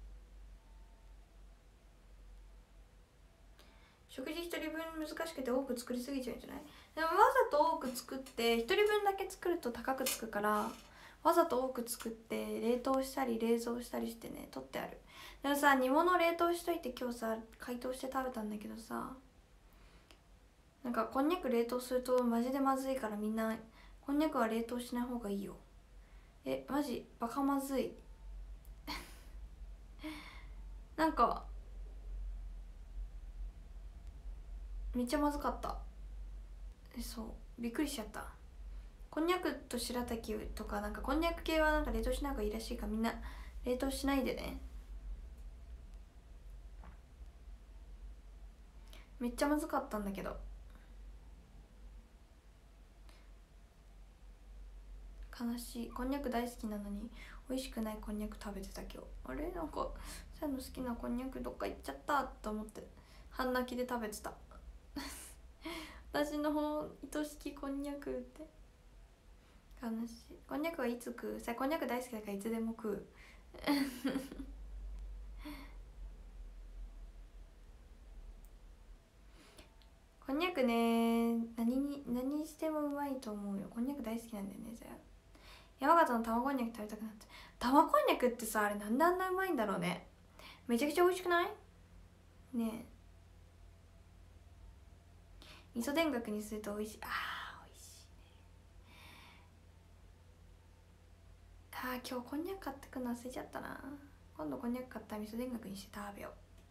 A: 食事ひとりぶん難しくて多く作りすぎちゃうんじゃない。でもわざと多く作ってひとりぶんだけ作ると高くつくから、わざと多く作って冷凍したり冷蔵したりしてね取ってある。でもさ煮物冷凍しといて今日さ解凍して食べたんだけどさ、 なんかこんにゃく冷凍するとマジでまずいから、みんなこんにゃくは冷凍しない方がいいよ。えマジバカまずいなんかめっちゃまずかった。えそうびっくりしちゃった。こんにゃくと白滝とかなんかこんにゃく系はなんか冷凍しない方がいいらしいから、みんな冷凍しないでね。めっちゃまずかったんだけど、悲しい。こんにゃく大好きなのに美味しくないこんにゃく食べてた今日。あれなんかさやの好きなこんにゃくどっか行っちゃったと思って半泣きで食べてた私の愛しきこんにゃくって悲しい。こんにゃくはいつ食う？さこんにゃく大好きだからいつでも食うこんにゃくね、何に何してもうまいと思うよ。こんにゃく大好きなんだよね。じゃあ山形の玉こんにゃく食べたくなって。玉こんにゃくってさ、あれなんであんなうまいんだろうね。めちゃくちゃ美味しくないねえ。味噌田楽にすると美味しい。あー美味しいね。あー今日こんにゃく買ってくの忘れちゃったな。今度こんにゃく買ったら味噌田楽にして食べよう。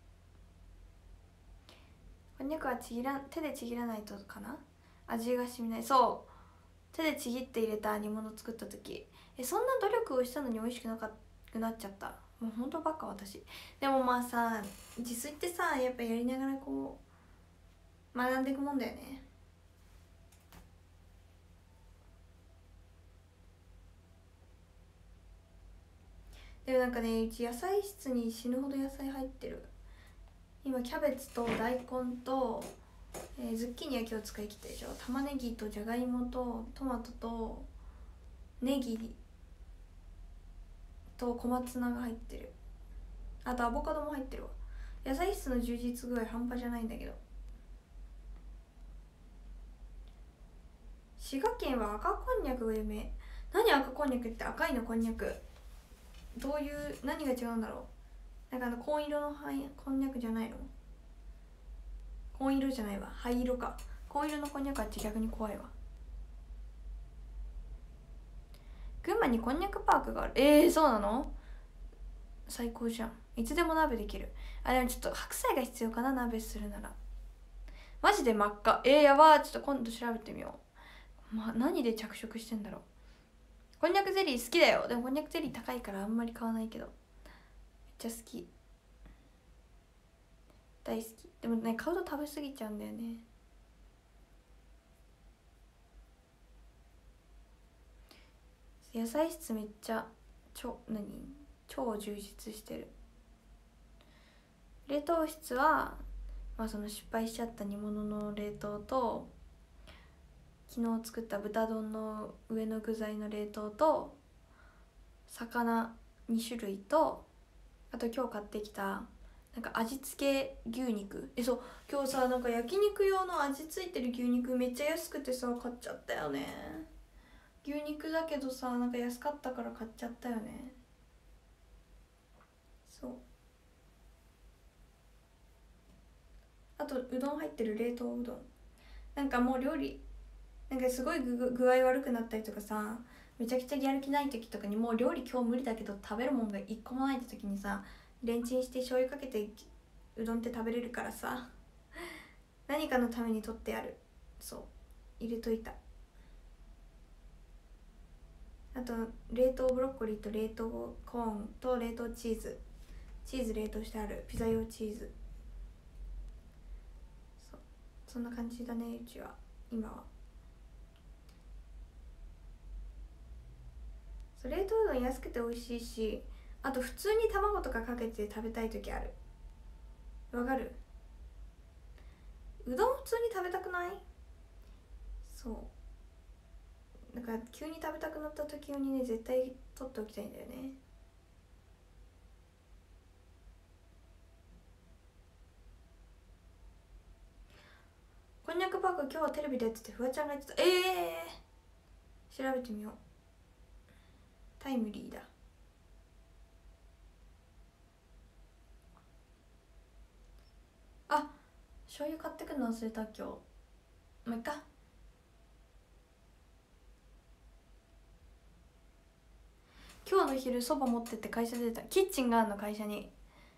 A: こんにゃくはちぎら手でちぎらないとかな、味がしみない。そう手でちぎって入れた煮物作った時、えそんな努力をしたのに美味しくなかくなっちゃった。もうほんとバカ私。でもまあさ、自炊ってさやっぱやりながらこう学んでいくもんだよね。でもなんかね、うち野菜室に死ぬほど野菜入ってる。今キャベツと大根と、えー、ズッキーニは今日使い切ったでしょ。玉ねぎとじゃがいもとトマトとネギと小松菜が入ってる。あとアボカドも入ってるわ。野菜室の充実具合半端じゃないんだけど。滋賀県は赤こんにゃくが有名。何赤こんにゃくって？赤いのこんにゃくどういう、何が違うんだろう。なんかあの紺色のこんにゃくじゃないの？紺色じゃないわ、灰色か。紺色のこんにゃくあっち逆に怖いわ。群馬にこんにゃくパークがある。えー、そうなの？最高じゃん。いつでも鍋できる。あ、でもちょっと白菜が必要かな、鍋するなら。マジで真っ赤。えー、やばー。ちょっと今度調べてみよう。ま、何で着色してんだろう。こんにゃくゼリー好きだよ。でもこんにゃくゼリー高いからあんまり買わないけど、めっちゃ好き。大好き。でもね、買うと食べ過ぎちゃうんだよね。野菜室めっちゃ超何超充実してる。冷凍室はまあその失敗しちゃった煮物の冷凍と、昨日作った豚丼の上の具材の冷凍と、魚に種類と、あと今日買ってきたなんか味付け牛肉。えそう今日さ、なんか焼肉用の味付いてる牛肉めっちゃ安くてさ買っちゃったよね。牛肉だけどさ、なんか安かったから買っちゃったよね。そう、あとうどん入ってる、冷凍うどん。なんかもう料理なんかすごい具具合悪くなったりとかさ、めちゃくちゃやる気ない時とかに、もう料理今日無理だけど食べるもんが一個もないって時にさ、レンチンして醤油かけてうどんって食べれるからさ、何かのために取ってある。そう入れといた。あと冷凍ブロッコリーと冷凍コーンと冷凍チーズ。チーズ冷凍してある、ピザ用チーズ。そうそんな感じだね、うちは今は。そう冷凍うどん安くて美味しいし、あと普通に卵とかかけて食べたい時ある。わかる？うどん普通に食べたくない？そうだから急に食べたくなった時用にね、絶対取っておきたいんだよね。こんにゃくパーク今日はテレビでやってて、フワちゃんが言ってた。ええー、調べてみよう。タイムリーだ。あ、醤油買ってくるの忘れた今日。 もういっか。今日の昼そば持ってって会社出た。キッチンがあるの会社に。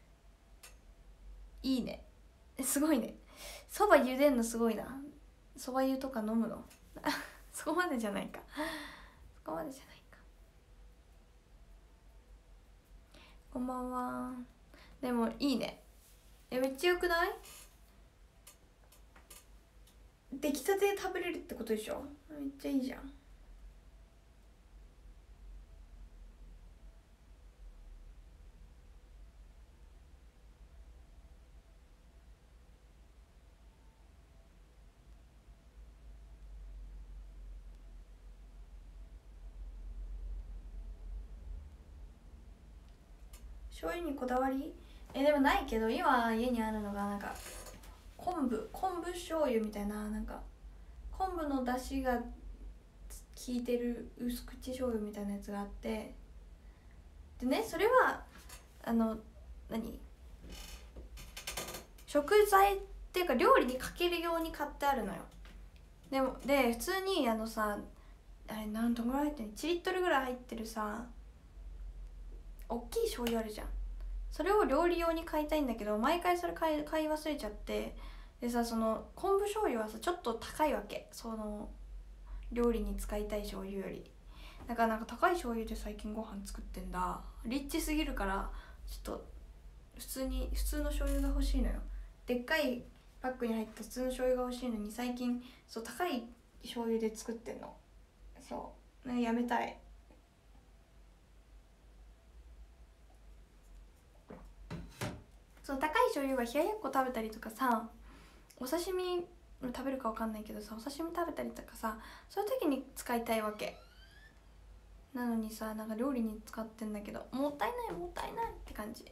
A: いいね、すごいね。そば茹でんのすごいな。そば湯とか飲むのそこまでじゃないかそこまでじゃないか。こんばんは。でもいいね。え、めっちゃよくない？出来たて食べれるってことでしょ。めっちゃいいじゃん。醤油にこだわり？え、でもないけど、今家にあるのがなんか昆布昆布醤油みたいな、なんか昆布の出汁が効いてる薄口醤油みたいなやつがあって、でね、それはあの何食材っていうか料理にかけるように買ってあるのよ。でもで普通にあのさ、あれ何どんぐらい入ってるの、いちリットルぐらい入ってるさ大きい醤油あるじゃん。それを料理用に買いたいんだけど、毎回それ買い買い忘れちゃって、でさ、その昆布醤油はさちょっと高いわけ、その料理に使いたい醤油より。だからなんか高い醤油で最近ご飯作ってんだ。リッチすぎるからちょっと普通に普通の醤油が欲しいのよ。でっかいパックに入った普通の醤油が欲しいのに、最近そう高い醤油で作ってんの。そうね、やめたい。そう高い醤油は冷ややっこ食べたりとかさ、お刺身食べるか分かんないけどさ、お刺身食べたりとかさ、そういう時に使いたいわけなのにさ、なんか料理に使ってんだけど、もったいないもったいないって感じ。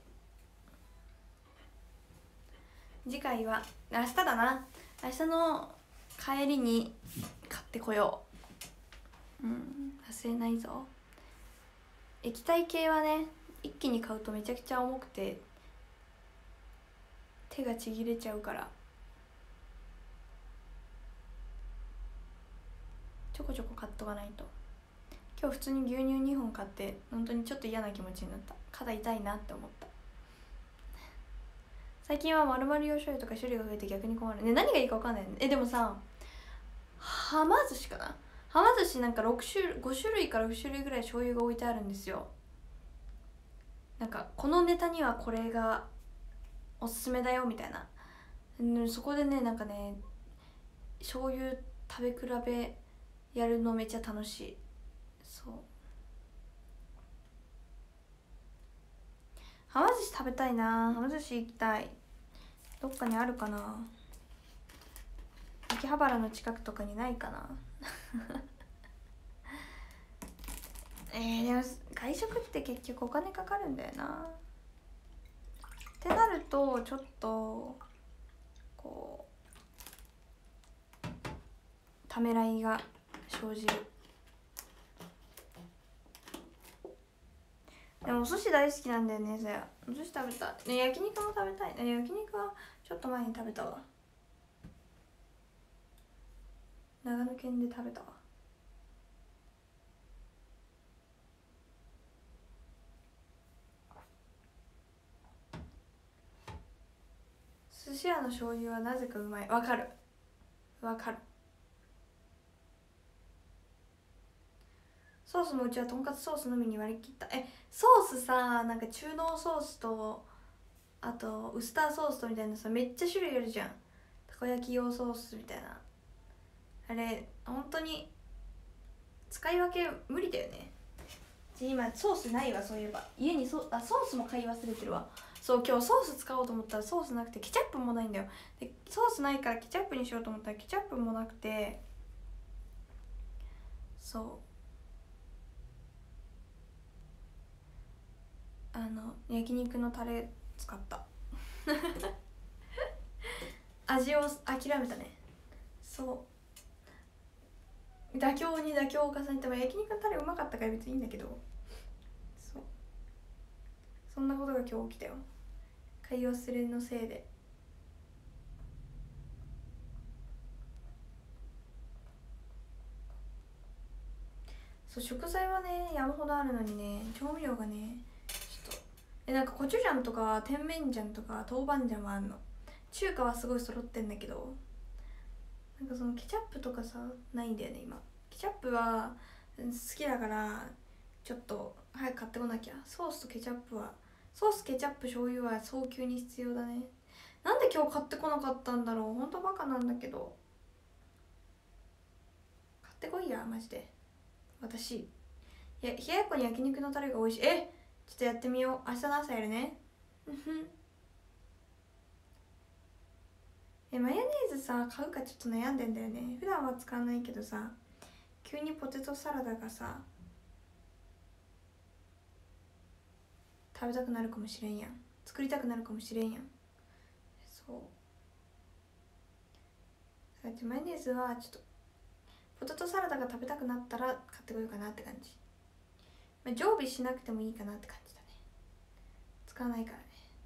A: 次回は明日だな。明日の帰りに買ってこよう。うん忘れないぞ。液体系はね、一気に買うとめちゃくちゃ重くて手がちぎれちゃうから、ちょこちょこ買っとかないと。今日普通に牛乳にほん買って本当にちょっと嫌な気持ちになった。肩痛いなって思った。最近は丸々用醤油とか種類が増えて逆に困るね。何がいいか分かんない。えでもさ、はま寿司かな、はま寿司なんかろく種ご種類からろく種類ぐらい醤油が置いてあるんですよ。なんかこのネタにはこれがおすすめだよみたいな、うん、そこでね、なんかね醤油食べ比べやるのめっちゃ楽しい。そう、はま寿司食べたいな。はま寿司行きたい。どっかにあるかな。秋葉原の近くとかにないかなえー、でも外食って結局お金かかるんだよなってなると、ちょっとこうためらいが生じる。でもお寿司大好きなんだよね。そやお寿司食べたい、ね、焼肉も食べたい。焼肉はちょっと前に食べたわ。長野県で食べたわ。寿司屋の醤油はなぜかうまい。わかるわかる。ソースもうちはとんかつソースのみに割り切った。えソースさ、なんか中濃ソースとあとウスターソースとみたいなさ、めっちゃ種類あるじゃん。たこ焼き用ソースみたいな、あれ本当に使い分け無理だよね。今ソースないわ。そういえば家にソあソースも買い忘れてるわ。そう今日ソース使おうと思ったらソースなくて、ケチャップもないんだよ。でソースないからケチャップにしようと思ったらケチャップもなくて、そうあの焼肉のタレ使った味を諦めたね。そう妥協に妥協を重ねても、焼肉のタレうまかったから別にいいんだけど、そうそんなことが今日起きたよ。買い忘れのせいで。 そう食材はね山ほどあるのにね調味料がねちょっとえなんかコチュジャンとか甜麺醤とか豆板醤もあんの。中華はすごい揃ってんだけどなんかそのケチャップとかさないんだよね今。ケチャップは好きだからちょっと早く買ってこなきゃ。ソースとケチャップはソースケチャップ醤油は早急に必要だね。なんで今日買ってこなかったんだろう。ほんとバカなんだけど買ってこいやマジで。私いや冷ややっこに焼肉のタレが美味しい。えちょっとやってみよう。明日の朝やるねえマヨネーズさ買うかちょっと悩んでんだよね。普段は使わないけどさ急にポテトサラダがさ食べたくなるかもしれんやん。作りたくなるかもしれんやん。そうマヨネーズはちょっとポテトサラダが食べたくなったら買ってこようかなって感じ。まあ、常備しなくてもいいかなって感じだね。使わないからね。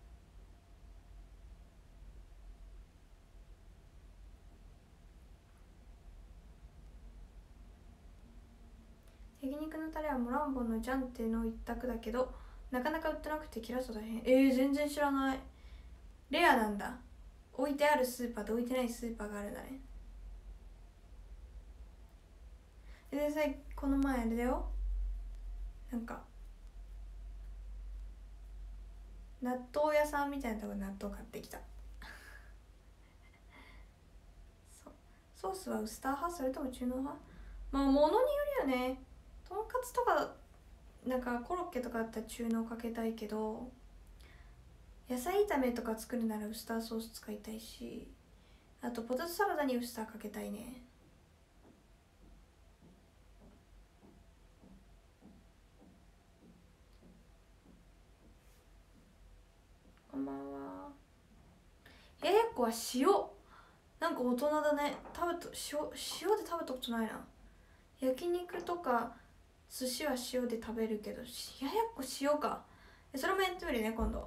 A: 焼肉のタレはモランボンのジャンテの一択だけどなかなか売ってなくて切らすと大変。えー、全然知らない。レアなんだ。置いてあるスーパーと置いてないスーパーがあるんだね。でさこの前あれだよなんか納豆屋さんみたいなところで納豆買ってきたソースはウスター派それとも中濃派。まあ物によるよね。とんかつとかなんかコロッケとかだったら中濃かけたいけど野菜炒めとか作るならウスターソース使いたいしあとポテトサラダにウスターかけたいね。こんばんは。冷ややっこは塩なんか大人だね。食べた塩塩で食べたことないな。焼肉とか寿司は塩で食べるけど冷ややっこ塩か。それもやってみるね今度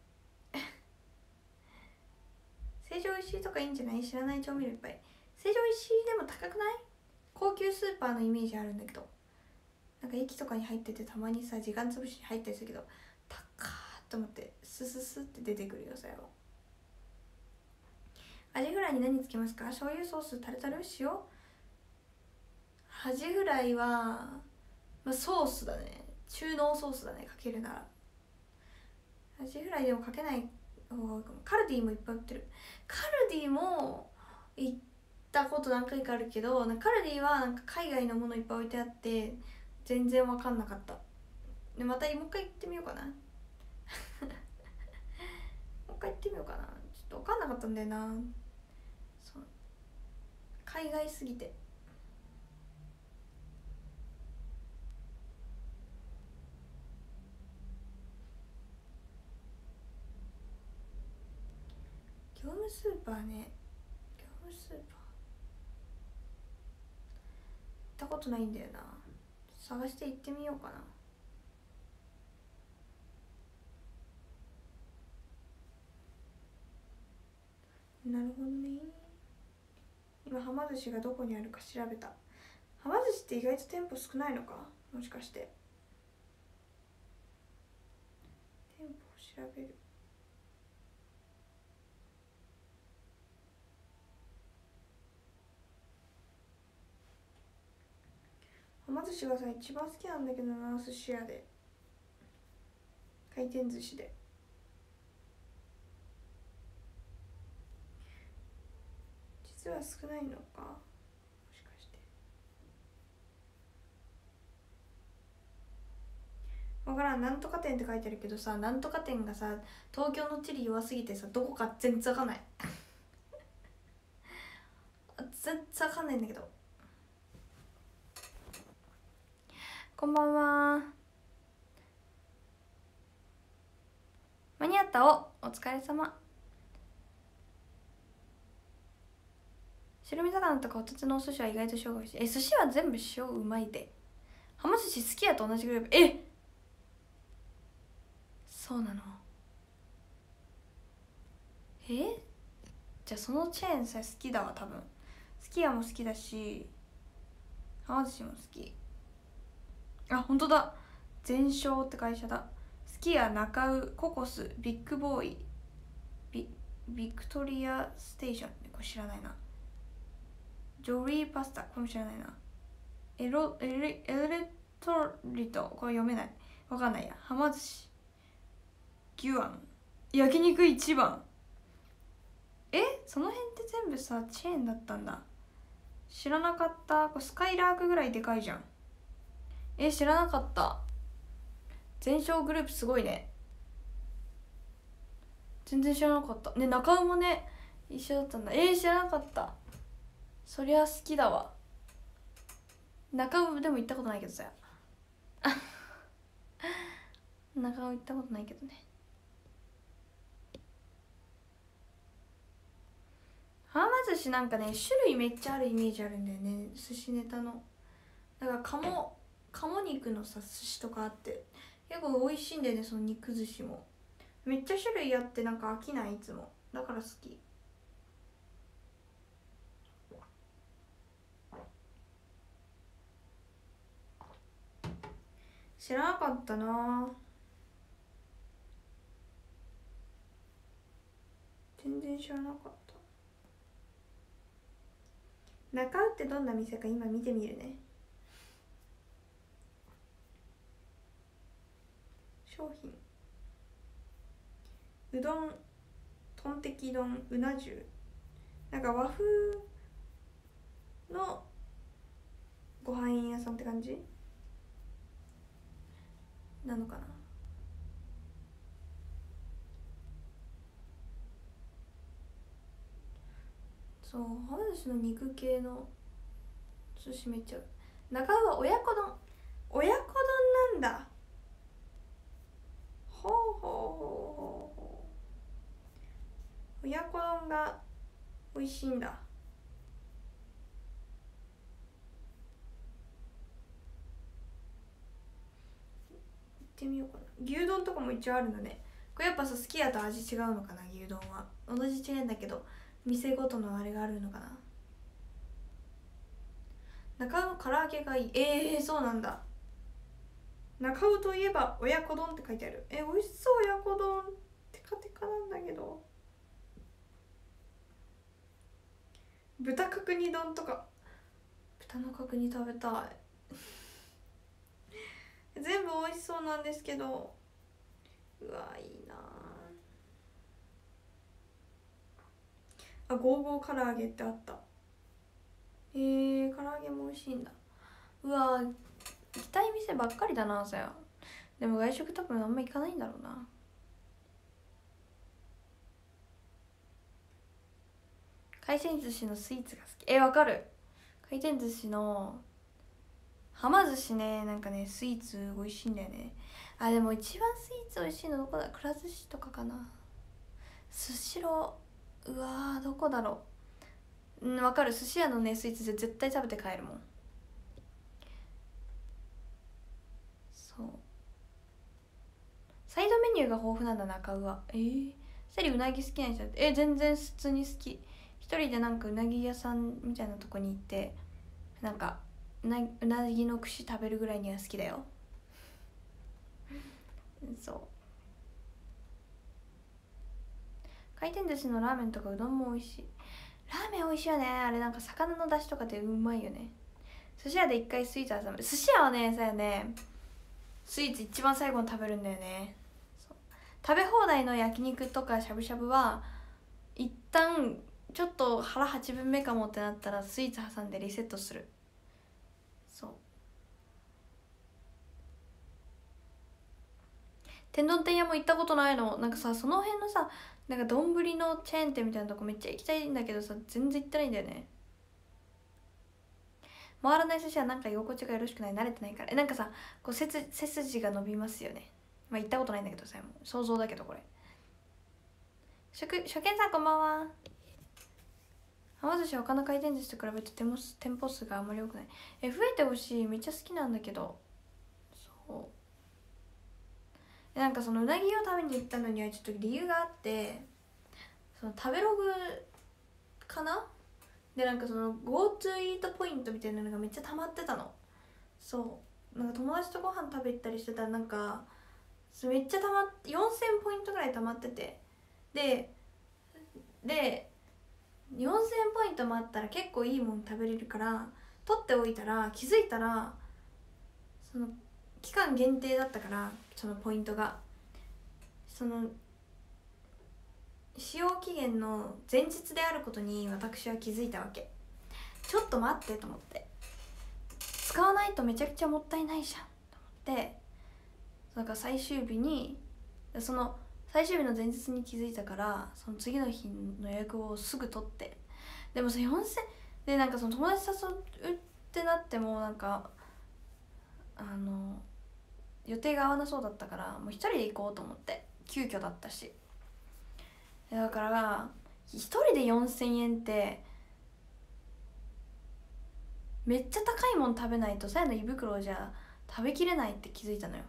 A: 成城石井とかいいんじゃない。知らない調味料いっぱい。成城石井でも高くない。高級スーパーのイメージあるんだけどなんか駅とかに入っててたまにさ時間つぶしに入ったりするけど高ーっと思ってスススって出てくるよそれは。アジフライに何つけますか。醤油ソースタルタル塩。アジフライは、まあ、ソースだね。中濃ソースだねかけるなら。アジフライでもかけない方が多いかも。カルディもいっぱい売ってる。カルディも行ったこと何回かあるけどなんかカルディはなんか海外のものいっぱい置いてあって全然分かんなかった。でまたもう一回行ってみようかなもう一回行ってみようかな。ちょっと分かんなかったんだよなそう海外すぎて。業務スーパーね業務スーパー行ったことないんだよな。探して行ってみようかな。なるほどね。今はま寿司がどこにあるか調べた。はま寿司って意外と店舗少ないのかもしかして。店舗を調べる。はま寿司がさ一番好きなんだけどな寿司屋で回転寿司で。実は少ないのかもしかして。わからん。なんとか店って書いてあるけどさなんとか店がさ東京の地理弱すぎてさどこか全然わかんない全然わかんないんだけど。こんばんは。間に合ったおお疲れ様。白身魚とかホタテのお寿司は意外と塩が美味しい。え寿司は全部塩うまいで。はま寿司好きやと同じぐらい。えそうなの。えじゃあそのチェーンさ好きだわ多分。すき家も好きだしはま寿司も好き。 あ、本当だ。全商って会社だ。スキヤ、中尾、ココス、ビッグボーイ、ビビクトリアステーション、これ知らないな。ジョリーパスタ、これも知らないな。エロエレエレトリト、これ読めない、わかんないや。はま寿司、ギュアン、焼肉一番。え、その辺って全部さチェーンだったんだ。知らなかった。これスカイラークぐらいでかいじゃん。え、知らなかった。全商グループすごいね。全然知らなかったね。中尾もね一緒だったんだ。えー、知らなかった。そりゃ好きだわ。中尾でも行ったことないけどさ中尾行ったことないけどね。はま寿司なんかね種類めっちゃあるイメージあるんだよね、寿司ネタの。だから鴨鴨肉のさ寿司とかあって結構美味しいんだよね、その肉寿司も。めっちゃ種類あってなんか飽きない、いつも。だから好き。知らなかったな、全然知らなかった。中尾ってどんな店か今見てみるね。商品、うどん、とんてき丼、うな重、なんか和風のご飯屋さんって感じなのかな。そう、はま寿司の肉系の寿司めっちゃ。中尾は親子丼、親子丼なんだ。ほうほうほうほうほう。親子丼が美味しいんだ。行ってみようかな。牛丼とかも一応あるのね。これやっぱさ、好きやと味違うのかな。牛丼は同じチェーンだけど店ごとのあれがあるのかな。中尾の唐揚げがいい。えー、そうなんだ。中尾といえば親子丼って書いてある。え、美味しそう。親子丼テカテカなんだけど。豚角煮丼とか、豚の角煮食べたい全部美味しそうなんですけど。うわ、いいなあ。ゴーゴー唐揚げってあった。えー、唐揚げも美味しいんだ。うわ、行きたい店ばっかりだなさや。でも外食多分あんま行かないんだろうな。回転寿司のスイーツが好き。え、わかる。回転寿司のはま寿司ね、なんかねスイーツ美味しいんだよね。あ、でも一番スイーツ美味しいのどこだ。くら寿司とかかな。スシロー、うわーどこだろう。うん、わかる。寿司屋のねスイーツで絶対食べて帰るもん。そう、サイドメニューが豊富なんだ中尾は。えー、セリうなぎ好きな人だって。え、全然普通に好き。一人でなんかうなぎ屋さんみたいなとこに行ってなんかうなうなぎの串食べるぐらいには好きだよそう、回転寿司のラーメンとかうどんも美味しい。ラーメン美味しいよねあれ。なんか魚の出汁とかってうまいよね。寿司屋で一回スイーツ挟む。寿司屋はね、そうやね、スイーツ一番最後に食べるんだよね。そう、食べ放題の焼肉とかしゃぶしゃぶは一旦ちょっと腹はちぶんめかもってなったらスイーツ挟んでリセットする。そう、天丼店屋も行ったことないの。なんかさ、その辺のさ、なんか丼のチェーン店みたいなとこめっちゃ行きたいんだけどさ、全然行ってないんだよね。回らない寿司はなんか居心地がよろしくない、慣れてないから。え、なんかさ、こう背筋背筋が伸びますよね。まあ行ったことないんだけどさ、もう想像だけどこれ。初初見さんこんばんは。はま寿司は他の回転寿司と比べて店舗店舗数があんまり多くない。え、増えてほしい。めっちゃ好きなんだけど。そう。なんかそのうなぎを食べに行ったのにはちょっと理由があって、その食べログかなで、なんかその GoTo イートポイントみたいなのがめっちゃ溜まってたの。そうなんか友達とご飯食べ行ったりしてたらなんかめっちゃたまってよんせんポイントぐらいたまってて、ででよんせんポイントもあったら結構いいもん食べれるから取っておいたら、気づいたらその期間限定だったから、そのポイントがその使用期限の前日であることに私は気づいたわけ。ちょっと待ってと思って、使わないとめちゃくちゃもったいないじゃんと思って、だから最終日にその最終日の前日に気づいたから、その次の日の予約をすぐ取って、でもさよんせんでなんかその友達誘うってなってもなんかあの予定が合わなそうだったから、もう一人で行こうと思って、急遽だったし、だから一人でよんせんえんってめっちゃ高いもん食べないとさやの胃袋じゃ食べきれないって気づいたのよ。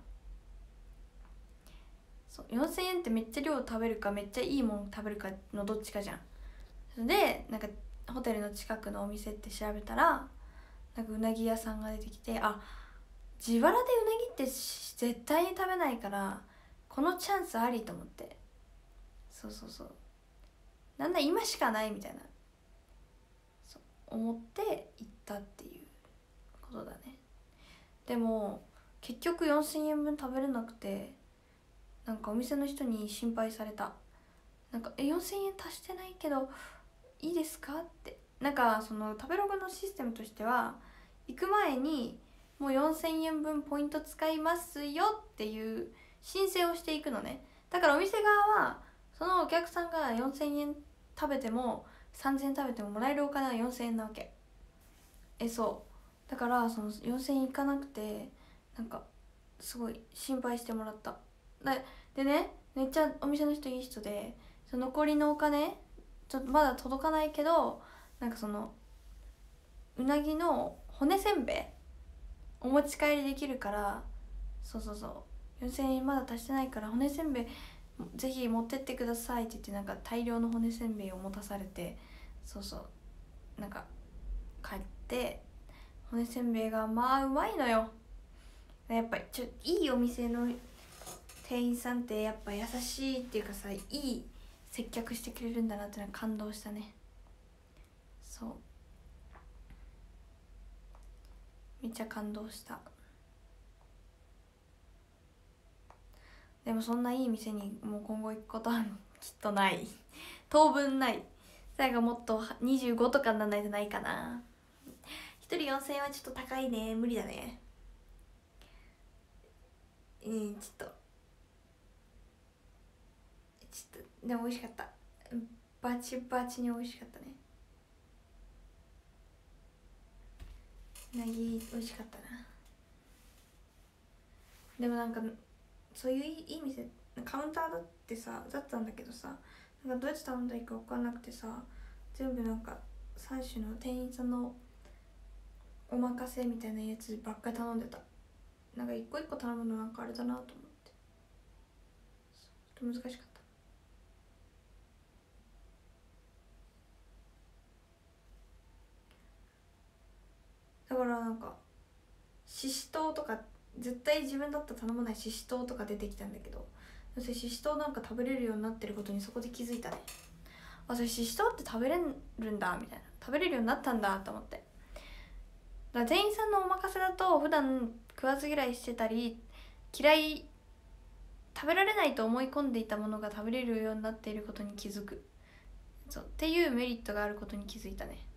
A: そうよんせんえんってめっちゃ量食べるかめっちゃいいもん食べるかのどっちかじゃん。でなんかホテルの近くのお店って調べたら、なんかうなぎ屋さんが出てきて、あ、自腹でうなぎって絶対に食べないからこのチャンスありと思って、そうそうそう、なんだ今しかないみたいな、そう思って行ったっていうことだね。でも結局よんせんえんぶん食べれなくて、なんかお店の人に心配された。なんかえよんせんえん足してないけどいいですかって。なんかその食べログのシステムとしては、行く前にもうよんせんえんぶんポイント使いますよっていう申請をしていくのね。だからお店側はそのお客さんがよんせんえん食べてもさんぜんえん食べてももらえるお金はよんせんえんなわけ。えそうだからそのよんせんえんいかなくて、なんかすごい心配してもらった。ででね、めっちゃお店の人いい人で、その残りのお金ちょっとまだ届かないけど、なんかそのうなぎの骨せんべいお持ち帰りできるから、そうそうそう、よんせんえんまだ足してないから骨せんべいぜひ持ってってくださいって言って、なんか大量の骨せんべいを持たされて、そうそうなんか帰って、骨せんべいがまあうまいのよ。やっぱりちょいいお店の店員さんってやっぱ優しいっていうかさ、いい接客してくれるんだなってのは感動したね。そうめっちゃ感動した。でもそんないい店にもう今後行くことはきっとない当分ない。最後もっとにじゅうごとかにならないとないかな。ひとりよんせんえんはちょっと高いね、無理だね。うんちょっとちょっとでも美味しかった。バチバチに美味しかったね。うなぎ美味しかったな。でもなんかそういういいいい店カウンターだってさだったんだけどさ、なんかどうやって頼んだらいいか分かんなくてさ、全部なんかさん種の店員さんのお任せみたいなやつばっかり頼んでた。なんか一個一個頼むのなんかあれだなと思って、ちょっと難しかった。だからなんかししとうとか絶対自分だったら頼まないししとうとか出てきたんだけど、それししとうなんか食べれるようになってることにそこで気づいたね。あ、それししとうって食べれるんだみたいな、食べれるようになったんだと思って。だから店員さんのお任せだと普段食わず嫌いしてたり嫌い食べられないと思い込んでいたものが食べれるようになっていることに気づく、そうっていうメリットがあることに気づいたね。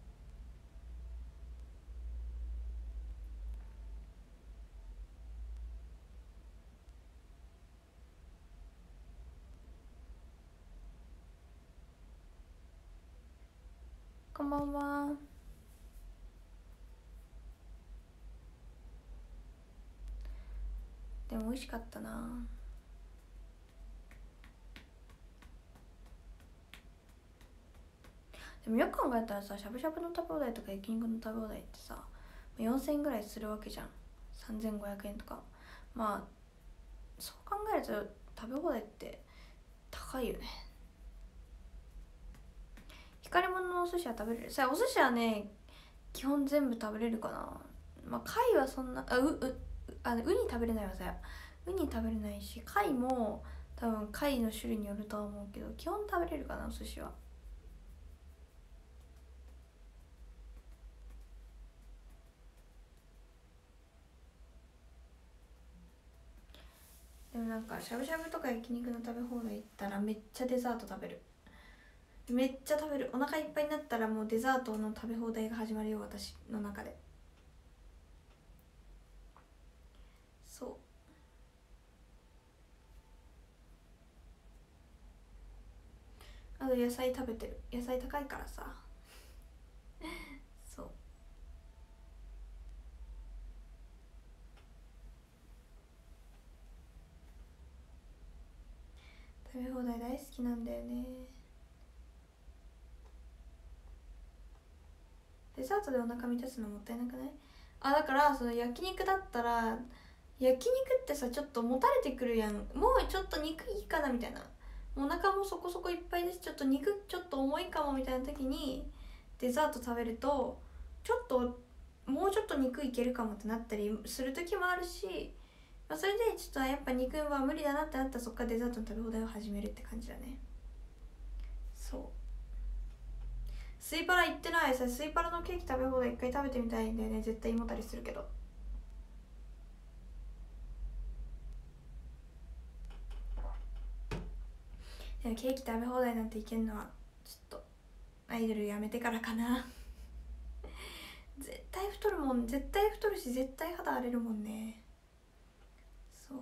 A: こんばんは。でも美味しかったな。でもよく考えたらさ、しゃぶしゃぶの食べ放題とか焼肉の食べ放題ってさよんせんえんぐらいするわけじゃん。さんぜんごひゃくえんとか。まあそう考えると食べ放題って高いよね。光り物のお寿司は食べれるさ。お寿司はね基本全部食べれるかな。まあ貝はそんなあううあのウニ食べれないわさやウニ食べれないし、貝も多分貝の種類によるとは思うけど基本食べれるかな、お寿司は。でもなんかしゃぶしゃぶとか焼肉の食べ放題行ったらめっちゃデザート食べる、めっちゃ食べる。お腹いっぱいになったらもうデザートの食べ放題が始まるよ、私の中で。そう、あと野菜食べてる、野菜高いからさそう、食べ放題大好きなんだよね。デザートでお腹満たすのもったいなくない？あ、だからその焼肉だったら、焼肉ってさちょっともたれてくるやん。もうちょっと肉いいかなみたいな、お腹もそこそこいっぱいです、ちょっと肉ちょっと重いかもみたいな時にデザート食べるとちょっともうちょっと肉いけるかもってなったりする時もあるし、まあ、それでちょっとやっぱ肉は無理だなってなったらそっからデザートの食べ放題を始めるって感じだね。そう、スイパラ行ってないさ。スイパラのケーキ食べ放題一回食べてみたいんだよね。絶対胃もたりするけど。でもケーキ食べ放題なんていけんのはちょっとアイドルやめてからかな絶対太るもん、絶対太るし絶対肌荒れるもんね。そう、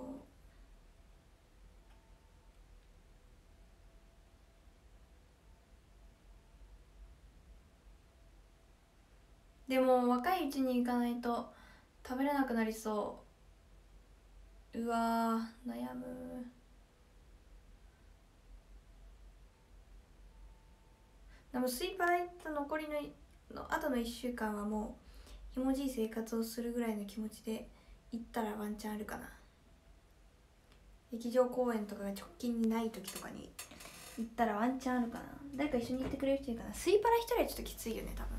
A: でも若いうちに行かないと食べれなくなりそう。うわー悩む。でもスイパラ行った残りのの後のいっしゅうかんはもうひもじい生活をするぐらいの気持ちで行ったらワンチャンあるかな。劇場公演とかが直近にない時とかに行ったらワンチャンあるかな。誰か一緒に行ってくれる人いるかな。スイパラ一人はちょっときついよね多分。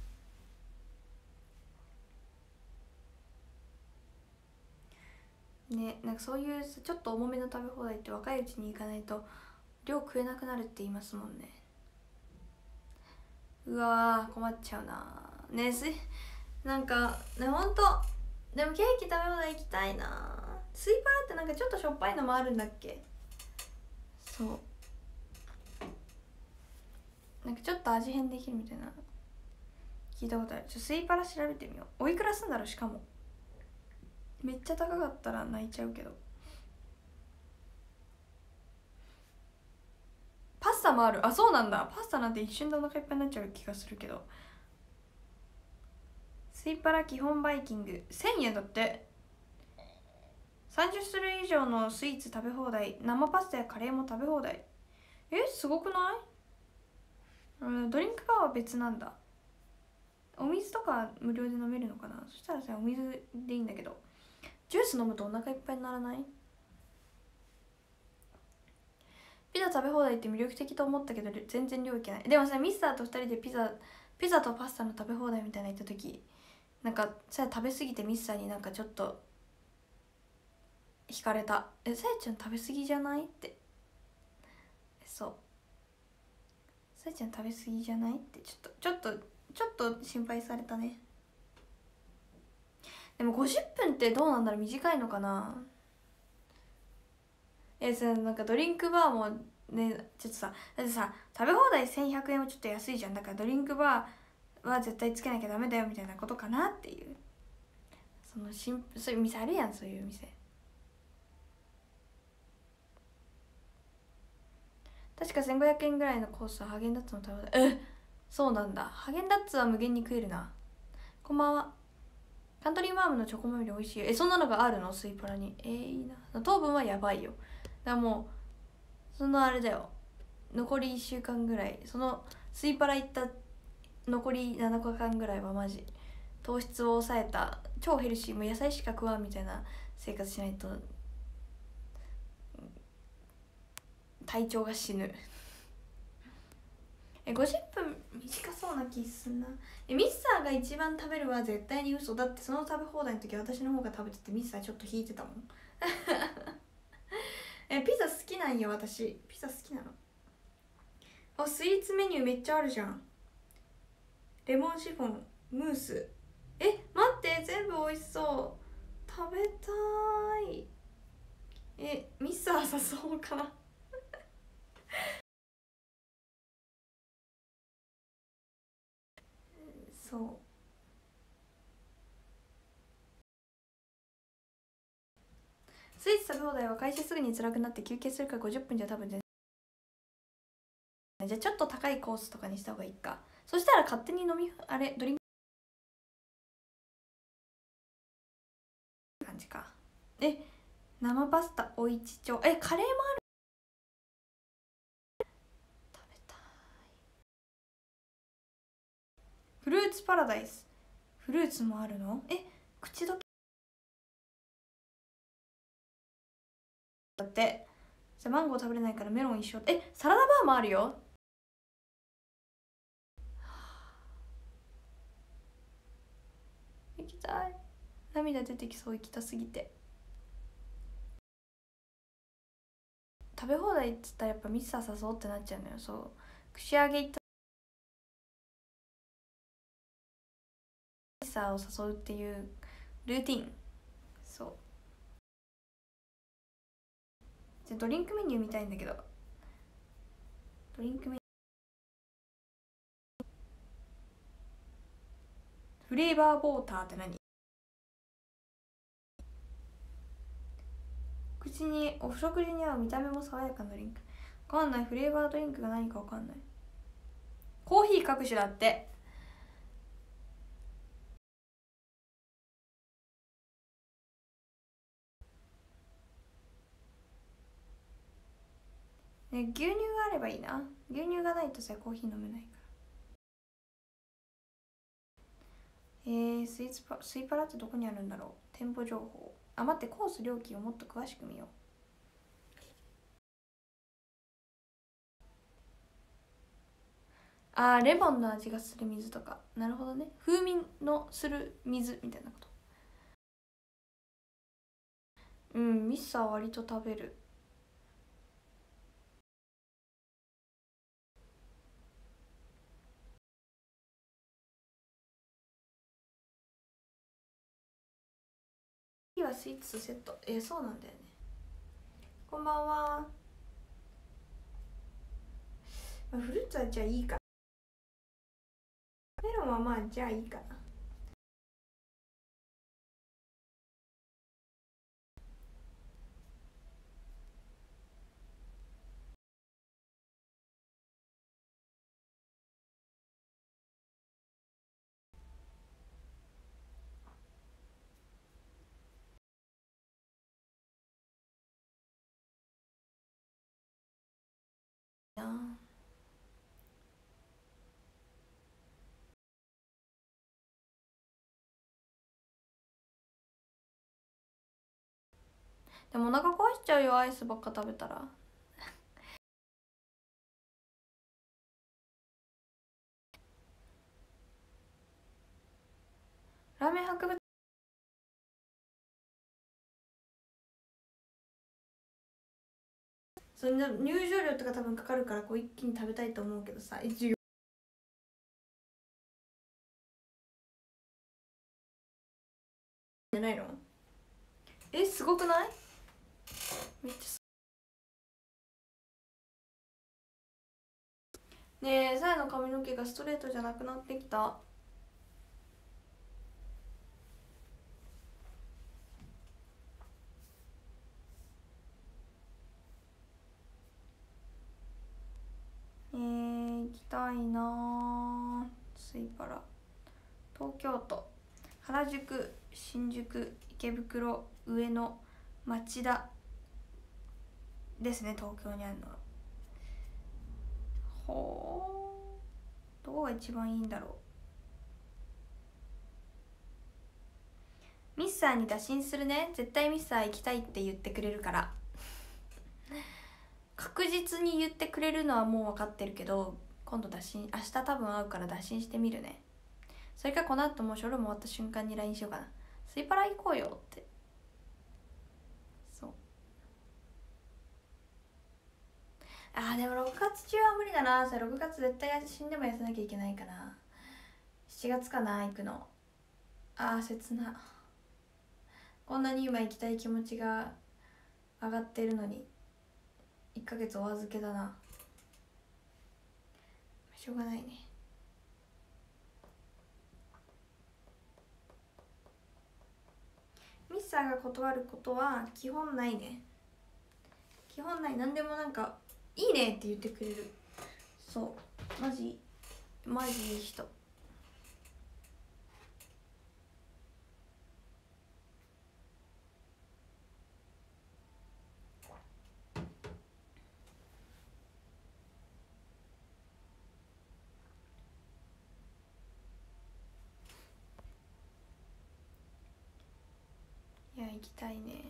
A: ね、なんかそういうちょっと重めの食べ放題って若いうちに行かないと量食えなくなるって言いますもんね。うわー困っちゃうなね。すなんかね、ほんとでもケーキ食べ放題行きたいな。スイパラってなんかちょっとしょっぱいのもあるんだっけ。そう、なんかちょっと味変できるみたいな聞いたことある。ちょスイパラ調べてみよう。おいくらすんだろう。しかもめっちゃ高かったら泣いちゃうけど。パスタもある。あ、そうなんだ。パスタなんて一瞬でお腹いっぱいになっちゃう気がするけど。スイパラ基本バイキングせんえんだって。さんじゅっしゅるい以上のスイーツ食べ放題、生パスタやカレーも食べ放題。え、すごくない？うん、ドリンクバーは別なんだ。お水とか無料で飲めるのかな。そしたらさ、お水でいいんだけど、ジュース飲むとお腹いっぱいにならない？ピザ食べ放題って魅力的と思ったけど全然量いけない。でもさ、ミスターとふたりでピザピザとパスタの食べ放題みたいなの行った時、なんかさ食べ過ぎてミスターになんかちょっと惹かれた。え、さやちゃん食べ過ぎじゃないって。そう、さやちゃん食べ過ぎじゃないってちょっとちょっとちょっと心配されたね。でもごじゅっぷんってどうなんだろう、短いのかな。え、そのなんかドリンクバーもね、ちょっとさ、だってさ食べ放題せんひゃくえんはちょっと安いじゃん。だからドリンクバーは絶対つけなきゃダメだよみたいなことかなっていう、そのしんそういう店あるやん、そういう店。確かせんごひゃくえんぐらいのコースはハーゲンダッツの食べ放題。え、そうなんだ。ハーゲンダッツは無限に食えるな。こんばんは。カントリーマームのチョコマミル美味しいよ。え、そんなのがあるのスイパラに。えー、いいな。糖分はやばいよ。だからもうそのあれだよ、残りいっしゅうかんぐらい、そのスイパラ行った残りなのかかんぐらいはマジ糖質を抑えた超ヘルシー、もう野菜しか食わんみたいな生活しないと体調が死ぬえ、ごじゅっぷん短そうな気すんな。え、ミスターーが一番食べるは絶対に嘘だって。その食べ放題の時私の方が食べててミスターちょっと引いてたもんえピザ好きなんよ私。ピザ好きなの。あスイーツメニューめっちゃあるじゃん。レモンシフォンムース。え待って全部美味しそう。食べたい。えミスター誘おうかなそうスイーツ食べ放題は開始すぐに辛くなって休憩するからごじゅっぷんじゃ多分全然。じゃあちょっと高いコースとかにした方がいいか。そしたら勝手に飲みあれドリンク感じか。え生パスタおいちちょえカレーもある。食べたい。フルーツパラダイス。フルーツもあるの。え口どけだって。じゃあマンゴー食べれないからメロン一緒。えサラダバーもあるよ。行きたい。涙出てきそう。行きたすぎて。食べ放題っつったらやっぱミスター誘おうってなっちゃうのよ。そう串揚げ行ったミスターを誘うっていうルーティン。そうじゃドリンクメニュー見たいんだけど。ドリンクメニューフレーバーウォーターって何。口にお食事に合う見た目も爽やかなドリンク。わかんない。フレーバードリンクが何かわかんない。コーヒー各種だって。ね牛乳があればいいな。牛乳がないとさコーヒー飲めないから。えー、スイーツパスイパラってどこにあるんだろう。店舗情報。あ待ってコース料金をもっと詳しく見よう。あーレモンの味がする水とか。なるほどね。風味のする水みたいなこと。うんミスは割と食べる。次はスイーツセット。えー、そうなんだよね。こんばんは。フルーツはじゃあいいか。メロンはまあじゃあいいかな。なでもお腹壊しちゃうよアイスばっか食べたらラーメン博物そんな入場料とか多分かかるからこう一気に食べたいと思うけどさ一応じゃないの。えすごくない。めっちゃねえさやの髪の毛がストレートじゃなくなってきた。えー、行きたいなスイパラ。東京都原宿新宿池袋上野町田ですね。東京にあるのは。ほうどこが一番いいんだろう。ミスサーに打診するね。絶対ミスサー行きたいって言ってくれるから確実に言ってくれるのはもう分かってるけど今度打診明日多分会うから打診してみるね。 それかこの後もうショルも終わった瞬間に ライン しようかな。スイパラ行こうよって。そう、あーでもろくがつ中は無理だな。さろくがつ絶対死んでも痩せなきゃいけないかな。しちがつかな、行くの。あー切な。こんなに今行きたい気持ちが上がってるのにいっかげつお預けだな。しょうがないね。ミスターが断ることは基本ないね。基本ない。何でもなんかいいねって言ってくれる。そうマジマジいい人。いや行きたいね。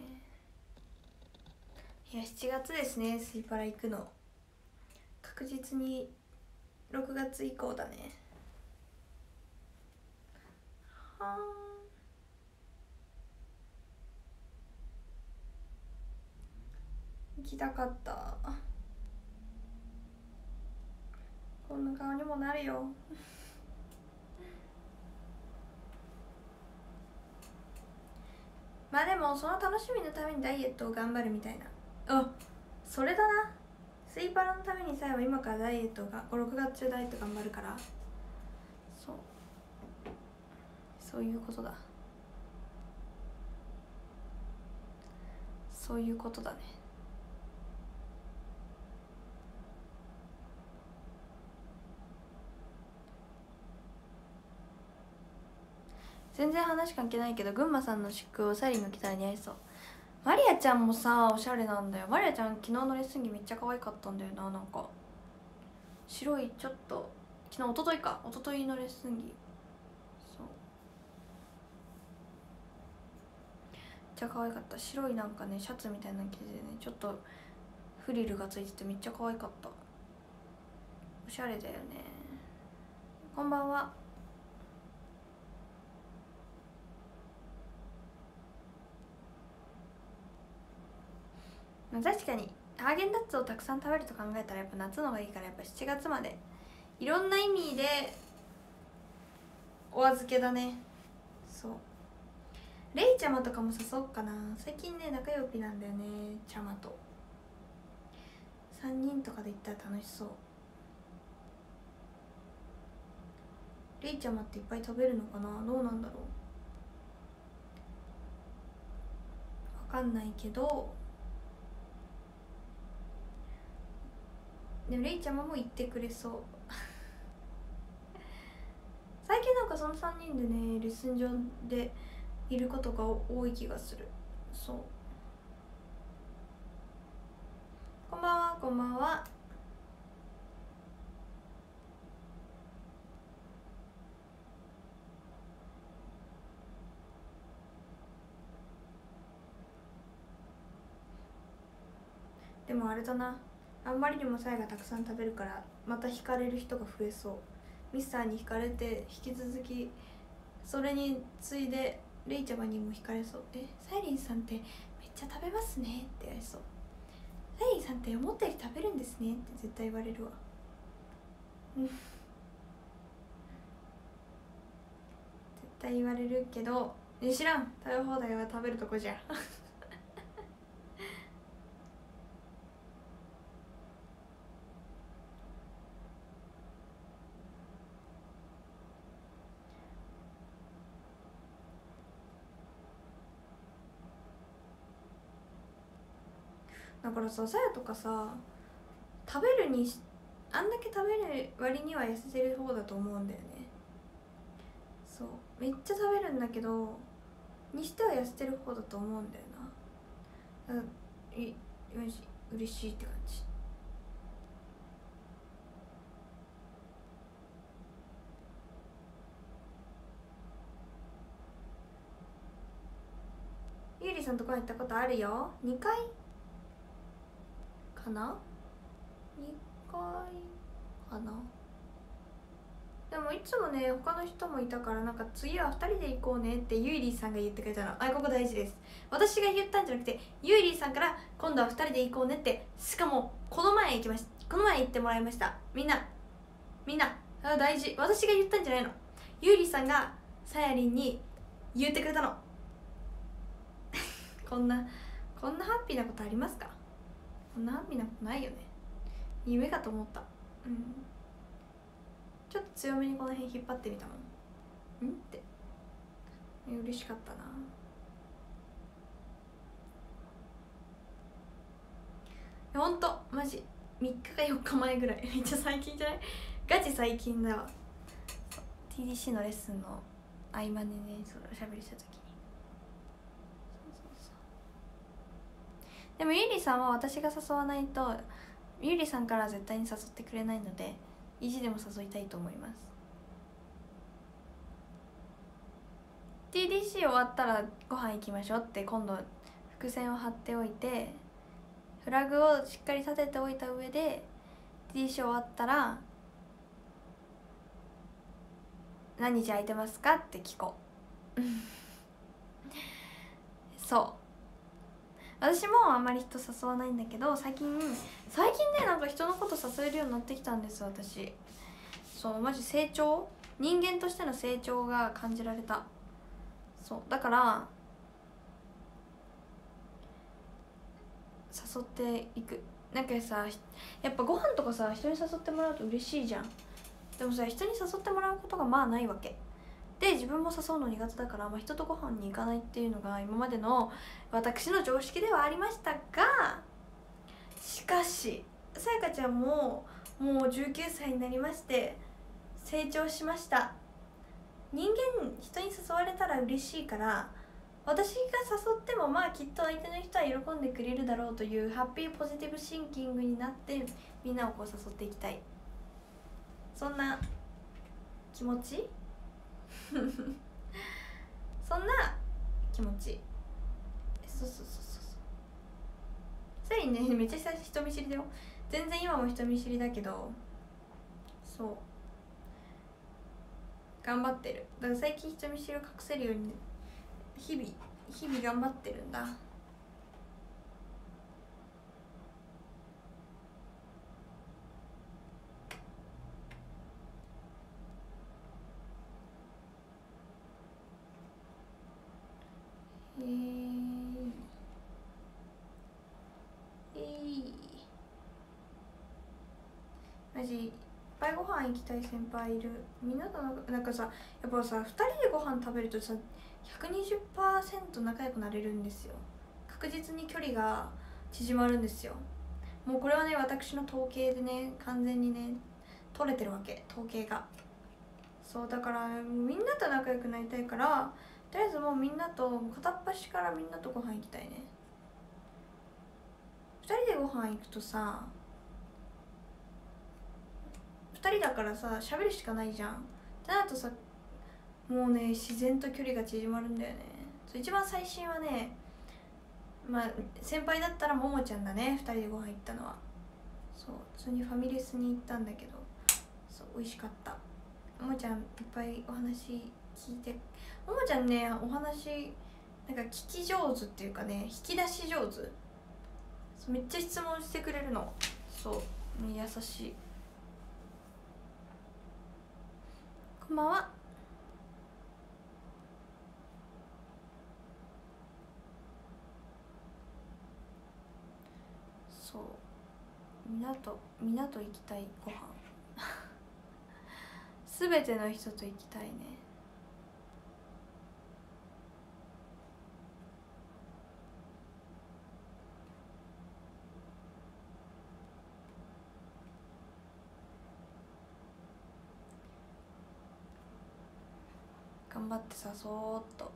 A: いやしちがつですね、スイパラ行くの。確実にろくがつ以降だね。はー行きたかった。こんな顔にもなるよまあでもその楽しみのためにダイエットを頑張るみたいな。あ、それだな。スイパラのためにさえは今からダイエットがろくがつ中ダイエット頑張るから。そうそういうことだ。そういうことだね。全然話関係ないけど、群馬さんの私服をサリーの着たら似合いそう。マリアちゃんもさおしゃれなんだよ。マリアちゃん昨日のレッスン着めっちゃ可愛かったんだよな。なんか白いちょっと、昨日一昨日か一昨日のレッスン着、そうめっちゃ可愛かった。白いなんかねシャツみたいな生地でね、ちょっとフリルがついててめっちゃ可愛かった。おしゃれだよね。こんばんは。確かにハーゲンダッツをたくさん食べると考えたらやっぱ夏の方がいいから、やっぱしちがつまでいろんな意味でお預けだね。そう、レイちゃまとかも誘おうかな。最近ね仲良しなんだよね、ちゃまと。さんにんとかで行ったら楽しそう。レイちゃまっていっぱい食べるのかな、どうなんだろう、わかんないけど。でもレイちゃまも言ってくれそう最近なんかそのさんにんでねレッスン場でいることが多い気がする。そう、こんばんは。こんばんは。でもあれだな、あんまりにもサイがたくさん食べるからまた惹かれる人が増えそう。ミスターに惹かれて引き続きそれに次いでレイちゃまにも惹かれそう。え、サイリンさんってめっちゃ食べますねって言われそう。サイリンさんって思ったより食べるんですねって絶対言われるわ。うん絶対言われるけど、え知らん、食べ放題は食べるとこじゃだからさ、さやとかさ食べるにしあんだけ食べる割には痩せてる方だと思うんだよね。そうめっちゃ食べるんだけどにしては痩せてる方だと思うんだよな。だからいよし嬉しいって感じ。ゆうりさんとこに行ったことあるよ。にかいかな、にかいかな。 でもいつもね他の人もいたから、なんか次はふたりで行こうねってゆいりーさんが言ってくれたの。あ、ここ大事です。私が言ったんじゃなくてゆいりーさんから今度はふたりで行こうねって、しかもこの前行きましこの前言ってもらいました。みんなみんなあ大事。私が言ったんじゃないの、ゆいりーさんがさやりんに言ってくれたのこんなこんなハッピーなことありますか？こんなハッピーなことないよね。夢かと思った。うん、ちょっと強めにこの辺引っ張ってみたもん。んって嬉しかったな。ほんとマジみっかかよっかまえぐらいめっちゃ最近じゃない？ガチ最近だわ。 ティーディーシー のレッスンの合間でね、そうおしゃべりした時に。そうそうそう。でもゆりさんは私が誘わないとゆりさんから絶対に誘ってくれないので、意地でも誘いたいと思います。 ティーディーシー 終わったらご飯行きましょうって今度伏線を張っておいて、フラグをしっかり立てておいた上で ティーディーシー 終わったら何日空いてますかって聞こうそう私もあんまり人誘わないんだけど、最近最近ねなんか人のこと誘えるようになってきたんです私。そうマジ成長、人間としての成長が感じられた。そうだから誘っていく。なんかさやっぱご飯とかさ人に誘ってもらうと嬉しいじゃん。でもさ人に誘ってもらうことがまあないわけで、自分も誘うの苦手だから、まあ、人とご飯に行かないっていうのが今までの私の常識ではありましたが、しかしさやかちゃんももうじゅうきゅうさいになりまして成長しました。人間人に誘われたら嬉しいから、私が誘ってもまあきっと相手の人は喜んでくれるだろうというハッピーポジティブシンキングになってみんなをこう誘っていきたい、そんな気持ちそんな気持ち。そうそうそうそうさやりねめっちゃ最初人見知りだよ。全然今も人見知りだけど、そう頑張ってる。だから最近人見知りを隠せるように日々日々頑張ってるんだ。えー、えー、マジいっぱいご飯行きたい先輩いる。みんなとなんかさやっぱさふたりでご飯食べるとさ ひゃくにじゅっパーセント 仲良くなれるんですよ。確実に距離が縮まるんですよ。もうこれはね私の統計でね完全にね取れてるわけ、統計が。そうだからみんなと仲良くなりたいから、とりあえずもうみんなと片っ端からみんなとご飯行きたいね。ふたりでご飯行くとさふたりだからさ喋るしかないじゃん。ってなるとさもうね自然と距離が縮まるんだよね。そう一番最新はね、まあ先輩だったらももちゃんだね、ふたりでご飯行ったのは。そう普通にファミレスに行ったんだけど、そう美味しかった。ももちゃんいっぱいお話聞いて、ももちゃんねお話なんか聞き上手っていうかね、引き出し上手。そうめっちゃ質問してくれるの。そう優しい。こんばんは。そうみんなとみんなと行きたいご飯すべての人と行きたいね。頑張って誘おうっと。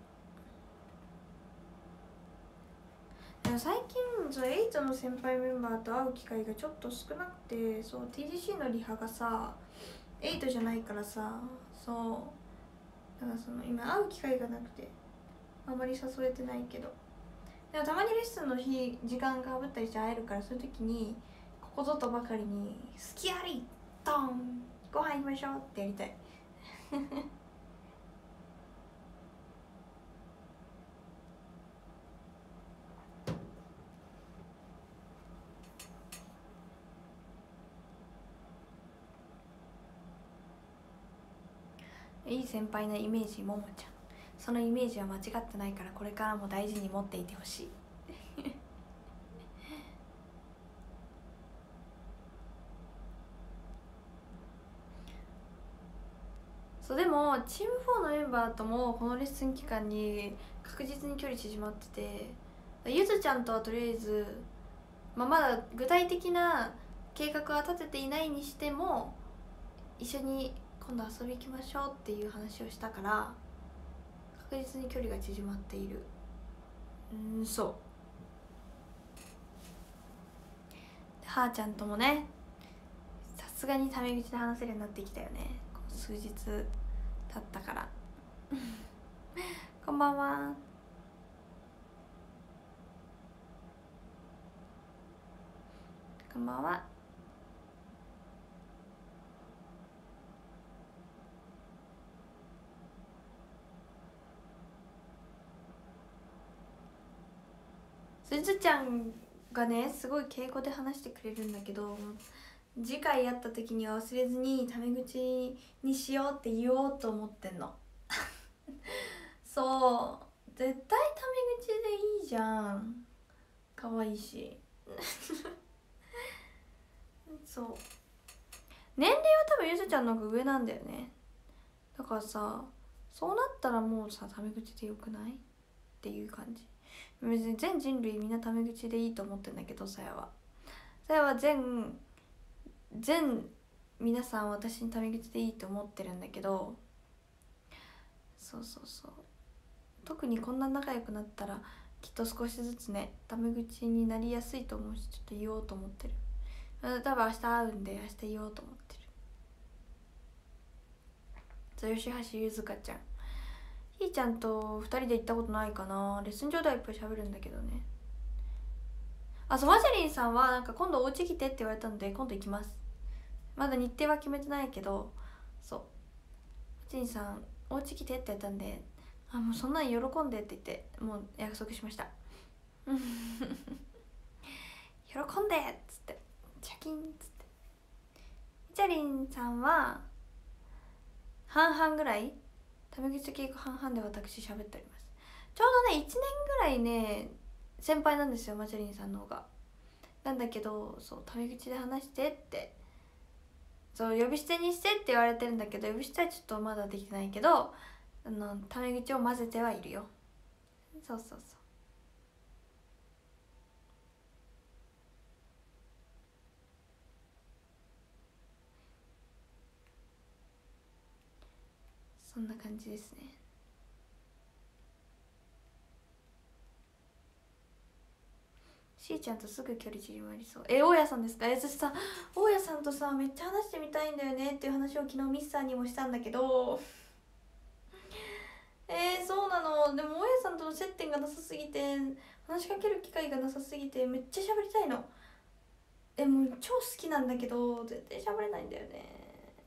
A: でも最近そうエイトの先輩メンバーと会う機会がちょっと少なくて、そう ティージーシー のリハがさエイトじゃないからさ、そうだからその今会う機会がなくてあんまり誘えてないけど、でもたまにレッスンの日時間がかぶったりして会えるから、そういう時にここぞとばかりに「好きありドンご飯行きましょう」ってやりたいいい先輩のイメージももちゃん、そのイメージは間違ってないからこれからも大事に持っていてほしいそうでもチームフォーのメンバーともこのレッスン期間に確実に距離縮まってて、ゆずちゃんとはとりあえず、まあ、まだ具体的な計画は立てていないにしても一緒に今度遊び行きましょうっていう話をしたから確実に距離が縮まっている。うん、そうはーちゃんともね、さすがにタメ口で話せるようになってきたよね、こう数日経ったからこんばんは。こんばんは。すずちゃんがねすごい敬語で話してくれるんだけど、次回会った時には忘れずにタメ口にしようって言おうと思ってんのそう絶対タメ口でいいじゃん、可愛いしそう年齢は多分ゆずちゃんの方が上なんだよね。だからさ、そうなったらもうさタメ口でよくないっていう感じ。別に全人類みんなタメ口でいいと思ってんだけど、さやはさやは全全皆さん私にタメ口でいいと思ってるんだけど、そうそうそう、特にこんな仲良くなったらきっと少しずつねタメ口になりやすいと思うし、ちょっと言おうと思ってる。多分明日会うんで明日言おうと思ってる。そう吉橋ゆずかちゃん、ひーちゃんとふたりで行ったことないかな。レッスン上ではいっぱい喋るんだけどね。あ、そうマジェリンさんはなんか今度お家来てって言われたので今度行きます。まだ日程は決めてないけど、そうマジェリンさんお家来てって言ったんで、あもうそんなん喜んでって言ってもう約束しました喜んでっつってチャキンっつって。マジェリンさんは半々ぐらい、タメ口と稽古半々で私喋っております。ちょうどねいちねんぐらいね先輩なんですよ、マチャリンさんの方が。なんだけどそうタメ口で話してって、そう呼び捨てにしてって言われてるんだけど、呼び捨てはちょっとまだできてないけど、あのタメ口を混ぜてはいるよ。そうそうそう、そんな感じですね。しーちゃんとすぐ距離縮まりそう。え、大家さんですか？え、私さ、大家さんとさ、めっちゃ話してみたいんだよねっていう話を昨日ミスさんにもしたんだけどえー、そうなの。でも大家さんとの接点がなさすぎて、話しかける機会がなさすぎて、めっちゃ喋りたいの。え、もう超好きなんだけど、絶対喋れないんだよね。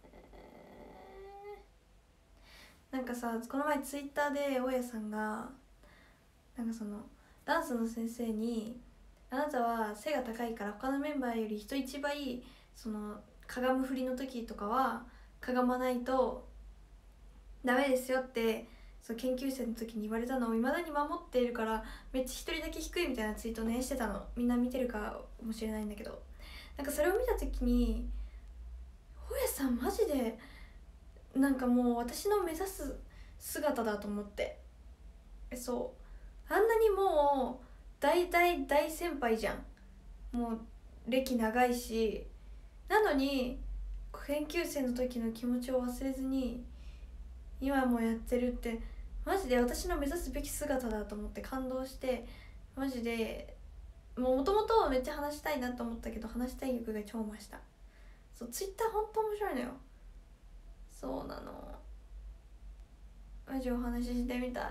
A: なんかさ、この前ツイッターで大家さんが、なんかその、ダンスの先生に、あなたは背が高いから他のメンバーより人一倍そのかがむ振りの時とかはかがまないとダメですよってそう研究生の時に言われたのをいまだに守っているから、めっちゃ一人だけ低いみたいなツイートねしてたの。みんな見てるかもしれないんだけど、なんかそれを見た時に大家さんマジでなんかもう私の目指す姿だと思って。そうあんなにもう大大大先輩じゃん、もう歴長いし、なのに研究生の時の気持ちを忘れずに今もやってるって、マジで私の目指すべき姿だと思って感動して、マジでもともとめっちゃ話したいなと思ったけど話したい欲が超増した。そうツイッターほんと面白いのよ。そうなの、マジお話ししてみたい。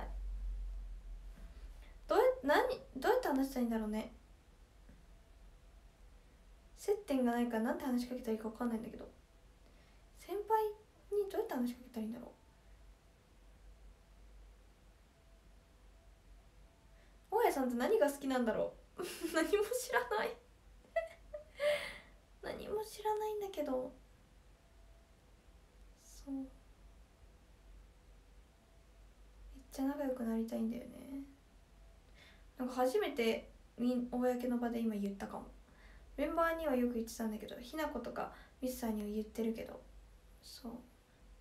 A: どうや何どうやって話したらいいんだろうね。接点がないからなんて話しかけたらいいか分かんないんだけど、先輩にどうやって話しかけたらいいんだろう。 さんって何が好きなんだろう何も知らない何も知らないんだけど、そうめっちゃ仲良くなりたいんだよね。なんか初めて公の場で今言ったかも。メンバーにはよく言ってたんだけど、ひなことかミスさんには言ってるけど、そうほん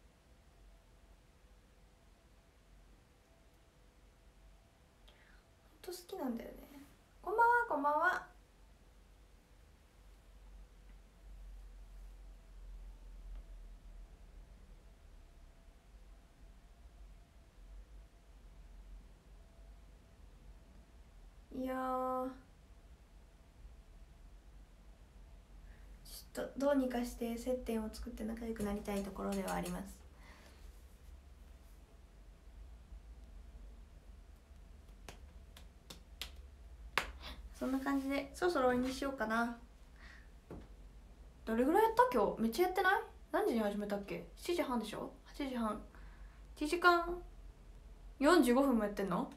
A: と好きなんだよね。こんばんは、こんばんは。いやー、ちょっとどうにかして接点を作って仲良くなりたいところではあります。そんな感じでそろそろ終わりにしようかな。どれぐらいやった今日？めっちゃやってない？何時に始めたっけ？しちじはんでしょ？ はち 時半。いちじかんよんじゅうごふんもやってんの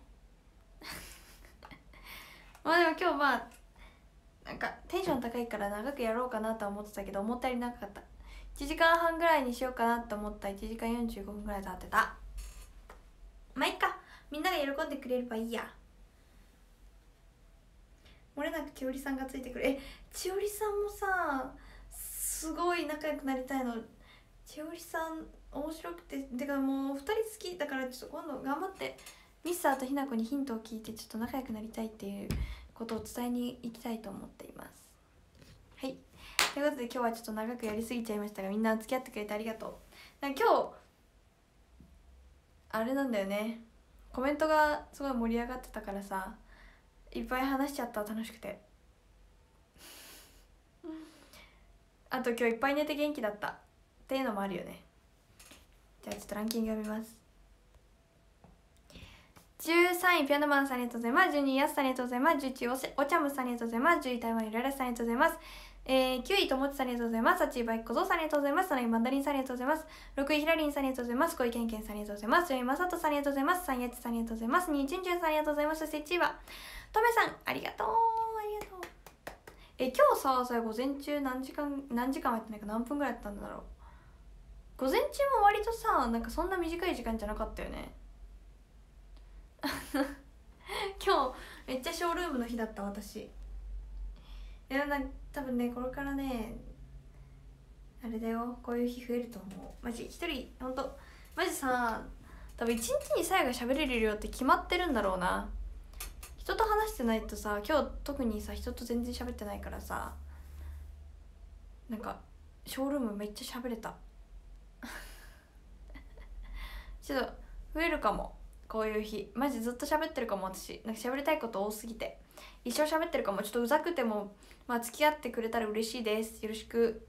A: まあでも今日まあなんかテンション高いから長くやろうかなとは思ってたけど、思ったより長かった。いちじかんはんぐらいにしようかなと思ったらいちじかんよんじゅうごふんぐらい経ってた。まあいっか、みんなが喜んでくれればいいや。漏れなく千織さんがついてくる。え、千織さんもさすごい仲良くなりたいの。千織さん面白くて、てかもうふたり好きだから、ちょっと今度頑張ってミスターとひなこにヒントを聞いてちょっと仲良くなりたいっていうことを伝えに行きたいと思っています。はい、ということで今日はちょっと長くやりすぎちゃいましたが、みんな付き合ってくれてありがとう。なんか今日あれなんだよね、コメントがすごい盛り上がってたからさ、いっぱい話しちゃった。楽しくてあと今日いっぱい寝て元気だったっていうのもあるよね。じゃあちょっとランキング読みます。じゅうさんいピアノマンさんありがとうございます。じゅうにいやすさんありがとうございます。じゅういちい お, おちゃむさんありがとうございます。じゅうい台湾ゆららさんありがとうございます。えー、きゅういともちさんありがとうございます。はちいバイク小僧さんありがとうございます。なないマンダリンさんありがとうございます。ろくいひらりんさんありがとうございます。ごいけんけんさんありがとうございます。よんいまさとさんありがとうございます。さんいやちさんありがとうございます。にいじゅんじゅんさんありがとうございます。そしていちいはとめさんありがとうありがとう。え、今日さ、さ午前中何時間何時間やってないか、何分ぐらいやったんだろう。午前中も割とさ、なんかそんな短い時間じゃなかったよね今日めっちゃショールームの日だった。私いやな、多分ねこれからねあれだよ、こういう日増えると思う。マジ一人ほんとマジさ、多分一日にさやが喋れる量って決まってるんだろうな。人と話してないとさ、今日特にさ人と全然喋ってないからさ、なんかショールームめっちゃ喋れたちょっと増えるかも、こういう日。マジずっと喋ってるかも。私なんか喋りたいこと多すぎて一生喋ってるかも。ちょっとうざくてもまあ付き合ってくれたら嬉しいです。よろしく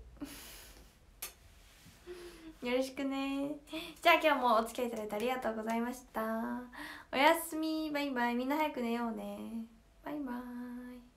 A: よろしくね。じゃあ今日もお付き合いいただいてありがとうございました。おやすみ、バイバイ。みんな早く寝ようね。バイバイ。